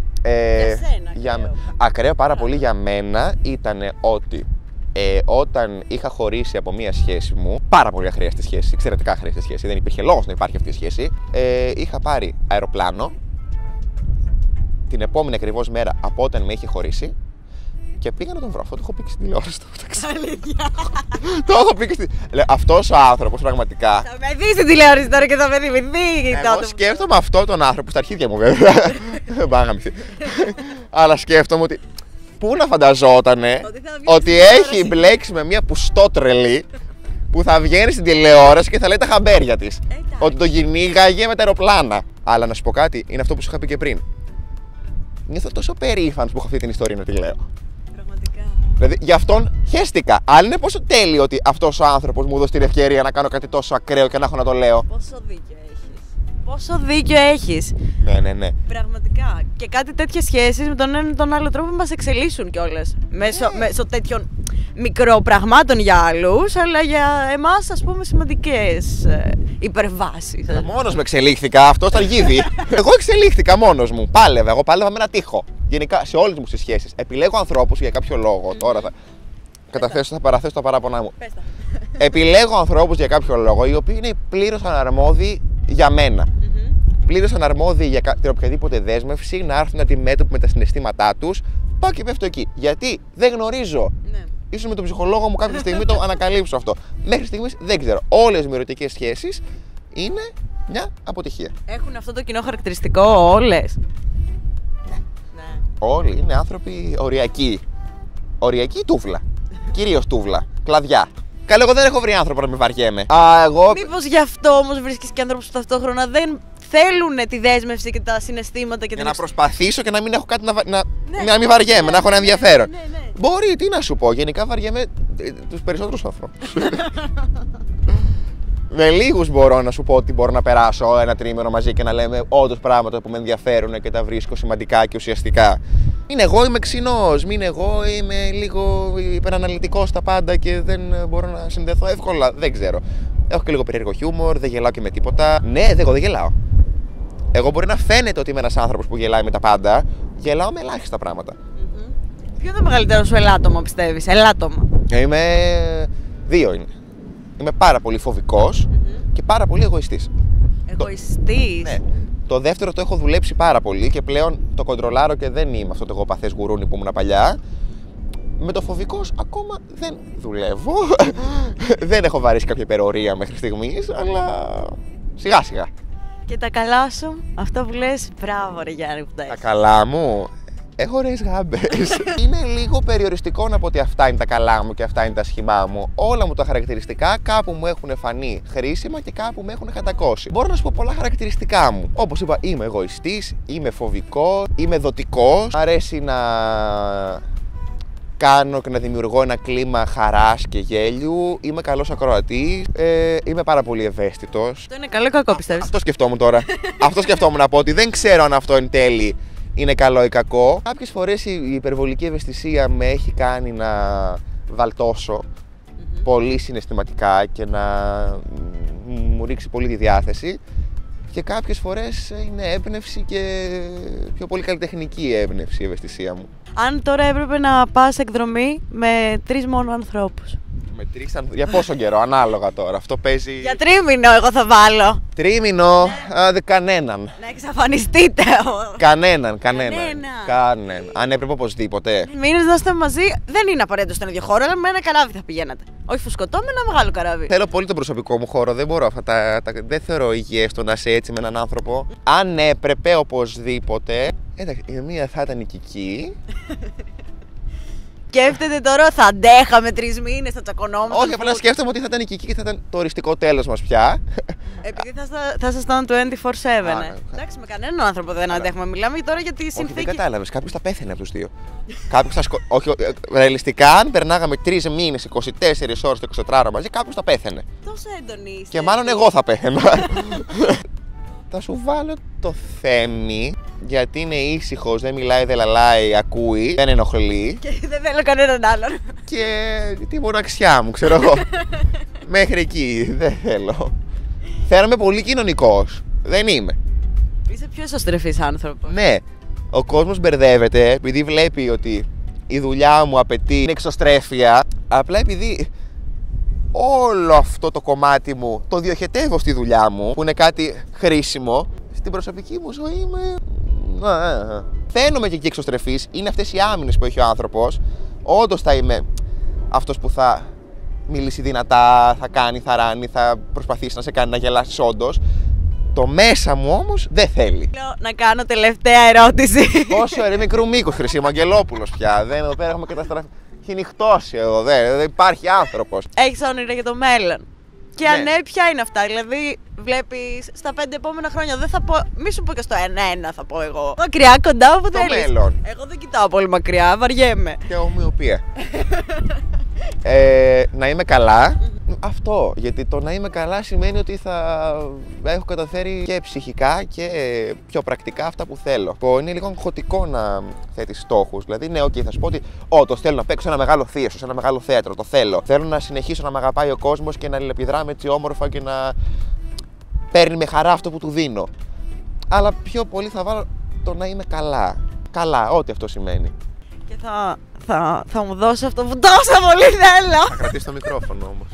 Για σένα, ακραίο πάρα πολύ για μένα ήταν ότι όταν είχα χωρίσει από μία σχέση μου, πάρα πολύ αχρίαστη σχέση, εξαιρετικά αχρίαστη σχέση, δεν υπήρχε λόγος να υπάρχει αυτή η σχέση, είχα πάρει αεροπλάνο την επόμενη ακριβώς μέρα από όταν με είχε χωρίσει και πήγα να τον βρω. Αυτό το έχω πει και στην τηλεόραση. Το έχω πει και στην. Αυτός ο άνθρωπος πραγματικά. Θα με δει στην τηλεόραση τώρα και θα με θυμηθεί. Εγώ σκέφτομαι αυτόν τον άνθρωπο στα αρχίδια μου, βέβαια. Δεν πάει να γαμηθεί. Αλλά σκέφτομαι ότι. Πού να φανταζότανε ότι έχει μπλέξει με μια πουστότρελη που θα βγαίνει στην τηλεόραση και θα λέει τα χαμπέρια της. Ότι το κυνήγαγε με τα αεροπλάνα. Αλλά να σου πω κάτι, είναι αυτό που σου είχα πει και πριν. Νιώθω τόσο περήφανος που έχω αυτή την ιστορία να τη λέω. Δηλαδή, γι' αυτόν χαίστηκα. Αλλά είναι πόσο τέλειο ότι αυτός ο άνθρωπος μου έδωσε την ευκαιρία να κάνω κάτι τόσο ακραίο και να έχω να το λέω. Πόσο δίκιο έχεις. Πόσο δίκιο έχεις. Ναι. Πραγματικά. Και κάτι τέτοιες σχέσεις με τον ένα ή τον άλλο τρόπο μας εξελίσσουν κιόλας. Μέσω τέτοιων μικροπραγμάτων για άλλους, αλλά για εμάς, ας πούμε, σημαντικές υπερβάσεις. Μόνος με εξελίχθηκα, αυτό ήταν γίδι. Εγώ εξελίχθηκα μόνος μου. Εγώ πάλευα με ένα τοίχο. Γενικά σε όλες μου τις σχέσεις. Επιλέγω ανθρώπους για κάποιο λόγο. Τώρα θα παραθέσω τα παράπονά μου. Επιλέγω ανθρώπους για κάποιο λόγο, οι οποίοι είναι πλήρως αναρμόδιοι για μένα. Πλήρως αναρμόδιοι για την οποιαδήποτε δέσμευση, να έρθουν αντιμέτωποι με τα συναισθήματά τους. Πάω και πέφτω εκεί. Γιατί δεν γνωρίζω. Ίσως με τον ψυχολόγο μου κάποια στιγμή το ανακαλύψω αυτό. Μέχρι στιγμής δεν ξέρω. Όλες οι ερωτικές σχέσεις είναι μια αποτυχία. Έχουν αυτό το κοινό χαρακτηριστικό όλες? Ναι. Όλοι είναι άνθρωποι οριακοί. Οριακή τούβλα. Κυρίως τούβλα. Κλαδιά. Καλά, εγώ δεν έχω βρει άνθρωπο να με βαριέμαι. Μήπως γι' αυτό όμως βρίσκεις και άνθρωπους που ταυτόχρονα δεν θέλουν τη δέσμευση και τα συναισθήματα και για να προσπαθήσω και να μην έχω κάτι να μην βαριέμαι, να έχω ένα ενδιαφέρον. Ναι. Μπορεί, τι να σου πω, γενικά βαριέμαι τους περισσότερους ανθρώπους. Με λίγους μπορώ να σου πω ότι μπορώ να περάσω ένα τρίμηνο μαζί και να λέμε όντως πράγματα που με ενδιαφέρουν και τα βρίσκω σημαντικά και ουσιαστικά. Μην εγώ είμαι ξινός, μην εγώ είμαι λίγο υπεραναλυτικός στα πάντα και δεν μπορώ να συνδεθώ εύκολα. Δεν ξέρω. Έχω και λίγο περίεργο χιούμορ, δεν γελάω και με τίποτα. Ναι, εγώ δεν γελάω. Εγώ μπορεί να φαίνεται ότι είμαι ένας άνθρωπος που γελάει με τα πάντα, γελάω με ελάχιστα πράγματα. Ποιο είναι το μεγαλύτερο σου ελάττωμα, πιστεύεις? Ελάττωμα. Δύο είναι. Είμαι πάρα πολύ φοβικός και πάρα πολύ εγωιστής. Εγωιστής. Ναι. Το δεύτερο το έχω δουλέψει πάρα πολύ και πλέον το κοντρολάρω και δεν είμαι αυτό το εγωπαθές γουρούνι που ήμουν παλιά. Με το φοβικός ακόμα δεν δουλεύω. Δεν έχω βαρύσει κάποια υπερορία μέχρι στιγμής, αλλά σιγά σιγά. Και τα καλά σου, αυτό που λες, μπράβο ρε Γιάννη που τα έχεις. Τα καλά μου, έχω ωραίες γάμπες. Είναι λίγο περιοριστικό να πω ότι αυτά είναι τα καλά μου και αυτά είναι τα σχημά μου. Όλα μου τα χαρακτηριστικά κάπου μου έχουν φανεί χρήσιμα και κάπου με έχουν κατακώσει. Μπορώ να σου πω πολλά χαρακτηριστικά μου. Όπως είπα, είμαι εγωιστής, είμαι φοβικός, είμαι δοτικός. Αρέσει να κάνω και να δημιουργώ ένα κλίμα χαράς και γέλιου. Είμαι καλός ακροατής. Είμαι πάρα πολύ ευαίσθητος. Αυτό είναι καλό ή κακό, πιστεύεις? Αυτό σκεφτόμουν τώρα. Αυτό σκεφτόμουν να πω ότι δεν ξέρω αν αυτό εν τέλει είναι καλό ή κακό. Κάποιες φορές η υπερβολική ευαισθησία με έχει κάνει να βαλτώσω πολύ συναισθηματικά και να μου ρίξει πολύ τη διάθεση. Και κάποιες φορές είναι έμπνευση και πιο πολύ καλλιτεχνική έμπνευση η ευαισθησία μου. Αν τώρα έπρεπε να πας εκδρομή με 3 μόνο ανθρώπους. Με 3 για πόσο καιρό, ανάλογα τώρα. Αυτό παίζει. Για τρίμηνο, εγώ θα βάλω. Τρίμηνο, κανέναν. Να εξαφανιστείτε. Κανέναν. Αν έπρεπε οπωσδήποτε. Μήνες να είστε μαζί, δεν είναι απαραίτητο στον ίδιο χώρο, αλλά με ένα καράβι θα πηγαίνατε. Όχι φουσκωτό, με ένα μεγάλο καράβι. Θέλω πολύ τον προσωπικό μου χώρο. Δεν μπορώ αυτά δεν θεωρώ υγιές το να είσαι έτσι με έναν άνθρωπο. Αν έπρεπε οπωσδήποτε. Εντάξει, η μία θα ήταν οικική. Σκέφτεται τώρα, θα αντέχαμε 3 μήνες, θα τσακωνόμαστε. Όχι, απλά σκέφτομαι ότι θα ήταν οικική και θα ήταν το οριστικό τέλος μας πια. Επειδή θα ήσασταν 24/7. Εντάξει, με κανέναν άνθρωπο δεν αντέχουμε. Μιλάμε τώρα για τη συνθήκη. Όχι, δεν κατάλαβες. Κάποιος θα πέθαινε από τους δύο. Κάποιος θα Όχι, ρεαλιστικά, αν περνάγαμε 3 μήνες, 24 ώρες, 24 μαζί, κάποιος θα πέθαινε. Τόσο έντονη είστε. Και μάλλον εγώ θα πέθαινα. Θα σου βάλω το Θέμη, γιατί είναι ήσυχος, δεν μιλάει, δεν λαλάει, ακούει, δεν ενοχλεί. Και δεν θέλω κανέναν άλλον. Και τη μοναξιά μου, ξέρω εγώ. Μέχρι εκεί, δεν θέλω. Θέλω είμαι πολύ κοινωνικός. Δεν είμαι. Είσαι πιο εσωστρεφής άνθρωπος. Ναι. Ο κόσμος μπερδεύεται επειδή βλέπει ότι η δουλειά μου απαιτεί εξωστρέφεια. Απλά επειδή όλο αυτό το κομμάτι μου το διοχετεύω στη δουλειά μου, που είναι κάτι χρήσιμο, στην προσωπική μου ζωή είμαι. Φαίνομαι και εκεί εξωστρεφής. Είναι αυτές οι άμυνες που έχει ο άνθρωπος. Όντως θα είμαι αυτός που θα μιλήσει δυνατά, θα κάνει, θα ράνει, θα προσπαθήσει να σε κάνει να γελάσεις όντως. Το μέσα μου όμως δεν θέλει. Θέλω να κάνω τελευταία ερώτηση. Πόσο μικρού μήκους, Χρυσή Αγγελόπουλος πια. Εδώ πέρα έχουμε καταστραφεί. Έχει νυχτώσει εδώ, δεν υπάρχει άνθρωπος. Έχεις όνειρα για το μέλλον. Και Ναι. αν ναι, ποια είναι αυτά? Δηλαδή, βλέπεις στα 5 επόμενα χρόνια. Δεν θα πω, μη σου πω και στο 1-1 θα πω εγώ. Μακριά, κοντά, όπου θέλεις. μέλλον. Εγώ δεν κοιτάω πολύ μακριά, βαριέμαι. Και ομοιοπία. Να είμαι καλά. Αυτό. Γιατί το να είμαι καλά σημαίνει ότι θα έχω καταφέρει και ψυχικά και πιο πρακτικά αυτά που θέλω. Είναι λίγο αγχωτικό να θέτεις στόχους. Δηλαδή, ναι, θα σου πω ότι όντως θέλω να παίξω ένα μεγάλο θίασο, σε ένα μεγάλο θέατρο. Το θέλω. Θέλω να συνεχίσω να με αγαπάει ο κόσμος και να αλληλεπιδράμε έτσι όμορφα και να παίρνει με χαρά αυτό που του δίνω. Αλλά πιο πολύ θα βάλω το να είμαι καλά. Καλά, ό,τι αυτό σημαίνει. Και θα μου δώσει αυτό που τόσο πολύ θέλω. Θα κρατήσει το μικρόφωνο όμως.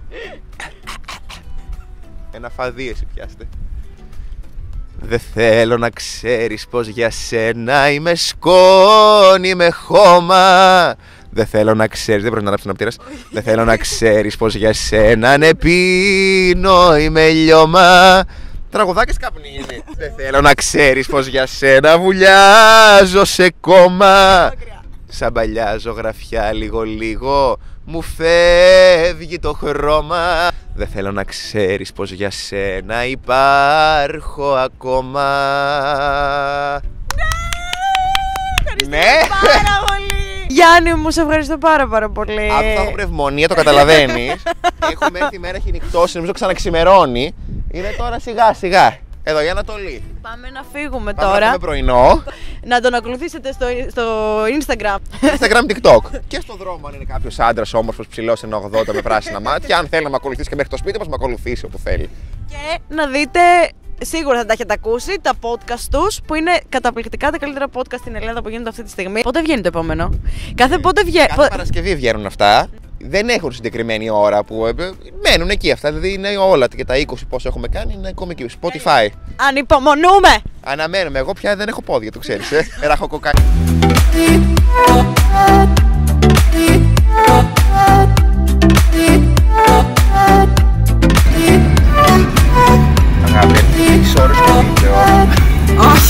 Ένα φαδί εσύ πιάστε. Δεν θέλω να ξέρεις πως για σένα είμαι σκόνη, είμαι χώμα. Δεν θέλω να ξέρεις, δεν πρέπει να ανάψει ναπτήρας. Δεν θέλω να ξέρεις πως για σένα νεπίνω, είμαι λιώμα. Τραγουδάκες καπνίζει. Δεν θέλω να ξέρεις πως για σένα βουλιάζω σε κόμμα. Σαν παλιά ζωγραφιά λίγο μου φεύγει το χρώμα. Δεν θέλω να ξέρεις πως για σένα υπάρχω ακόμα. Ναι! Πάρα πολύ! Γιάννη μου, σε ευχαριστώ πάρα πολύ. Αυτό θα έχω πνευμονία, το καταλαβαίνεις. Έχουμε έρθει η μέρα, έχει νυχτώσει, νομίζω ξαναξημερώνει. Είναι τώρα σιγά. Εδώ για Ανατολή. Πάμε να φύγουμε Πάμε τώρα. Να πάμε πρωινό. Να τον ακολουθήσετε στο Instagram. Instagram, TikTok. Και στον δρόμο, αν είναι κάποιος άντρας όμορφος, ψηλός 1,80 με πράσινα μάτια, αν θέλει να με ακολουθήσει και μέχρι το σπίτι μας, με ακολουθήσει όπου θέλει. Και να δείτε, σίγουρα θα τα έχετε ακούσει, τα podcast τους, που είναι καταπληκτικά τα καλύτερα podcast στην Ελλάδα που γίνονται αυτή τη στιγμή. Πότε βγαίνει το επόμενο? Κάθε Παρασκευή βγαίνουν αυτά. Δεν έχουν συγκεκριμένη ώρα που μένουν εκεί αυτά. Δηλαδή είναι όλα και τα 20 πόσο έχουμε κάνει είναι ακόμη εκεί. Spotify. Ανυπομονούμε! Αναμένουμε. Εγώ πια δεν έχω πόδια, το ξέρεις. Ράχω κοκκάι. Αγάπη, 6 ώρες το βίντεο.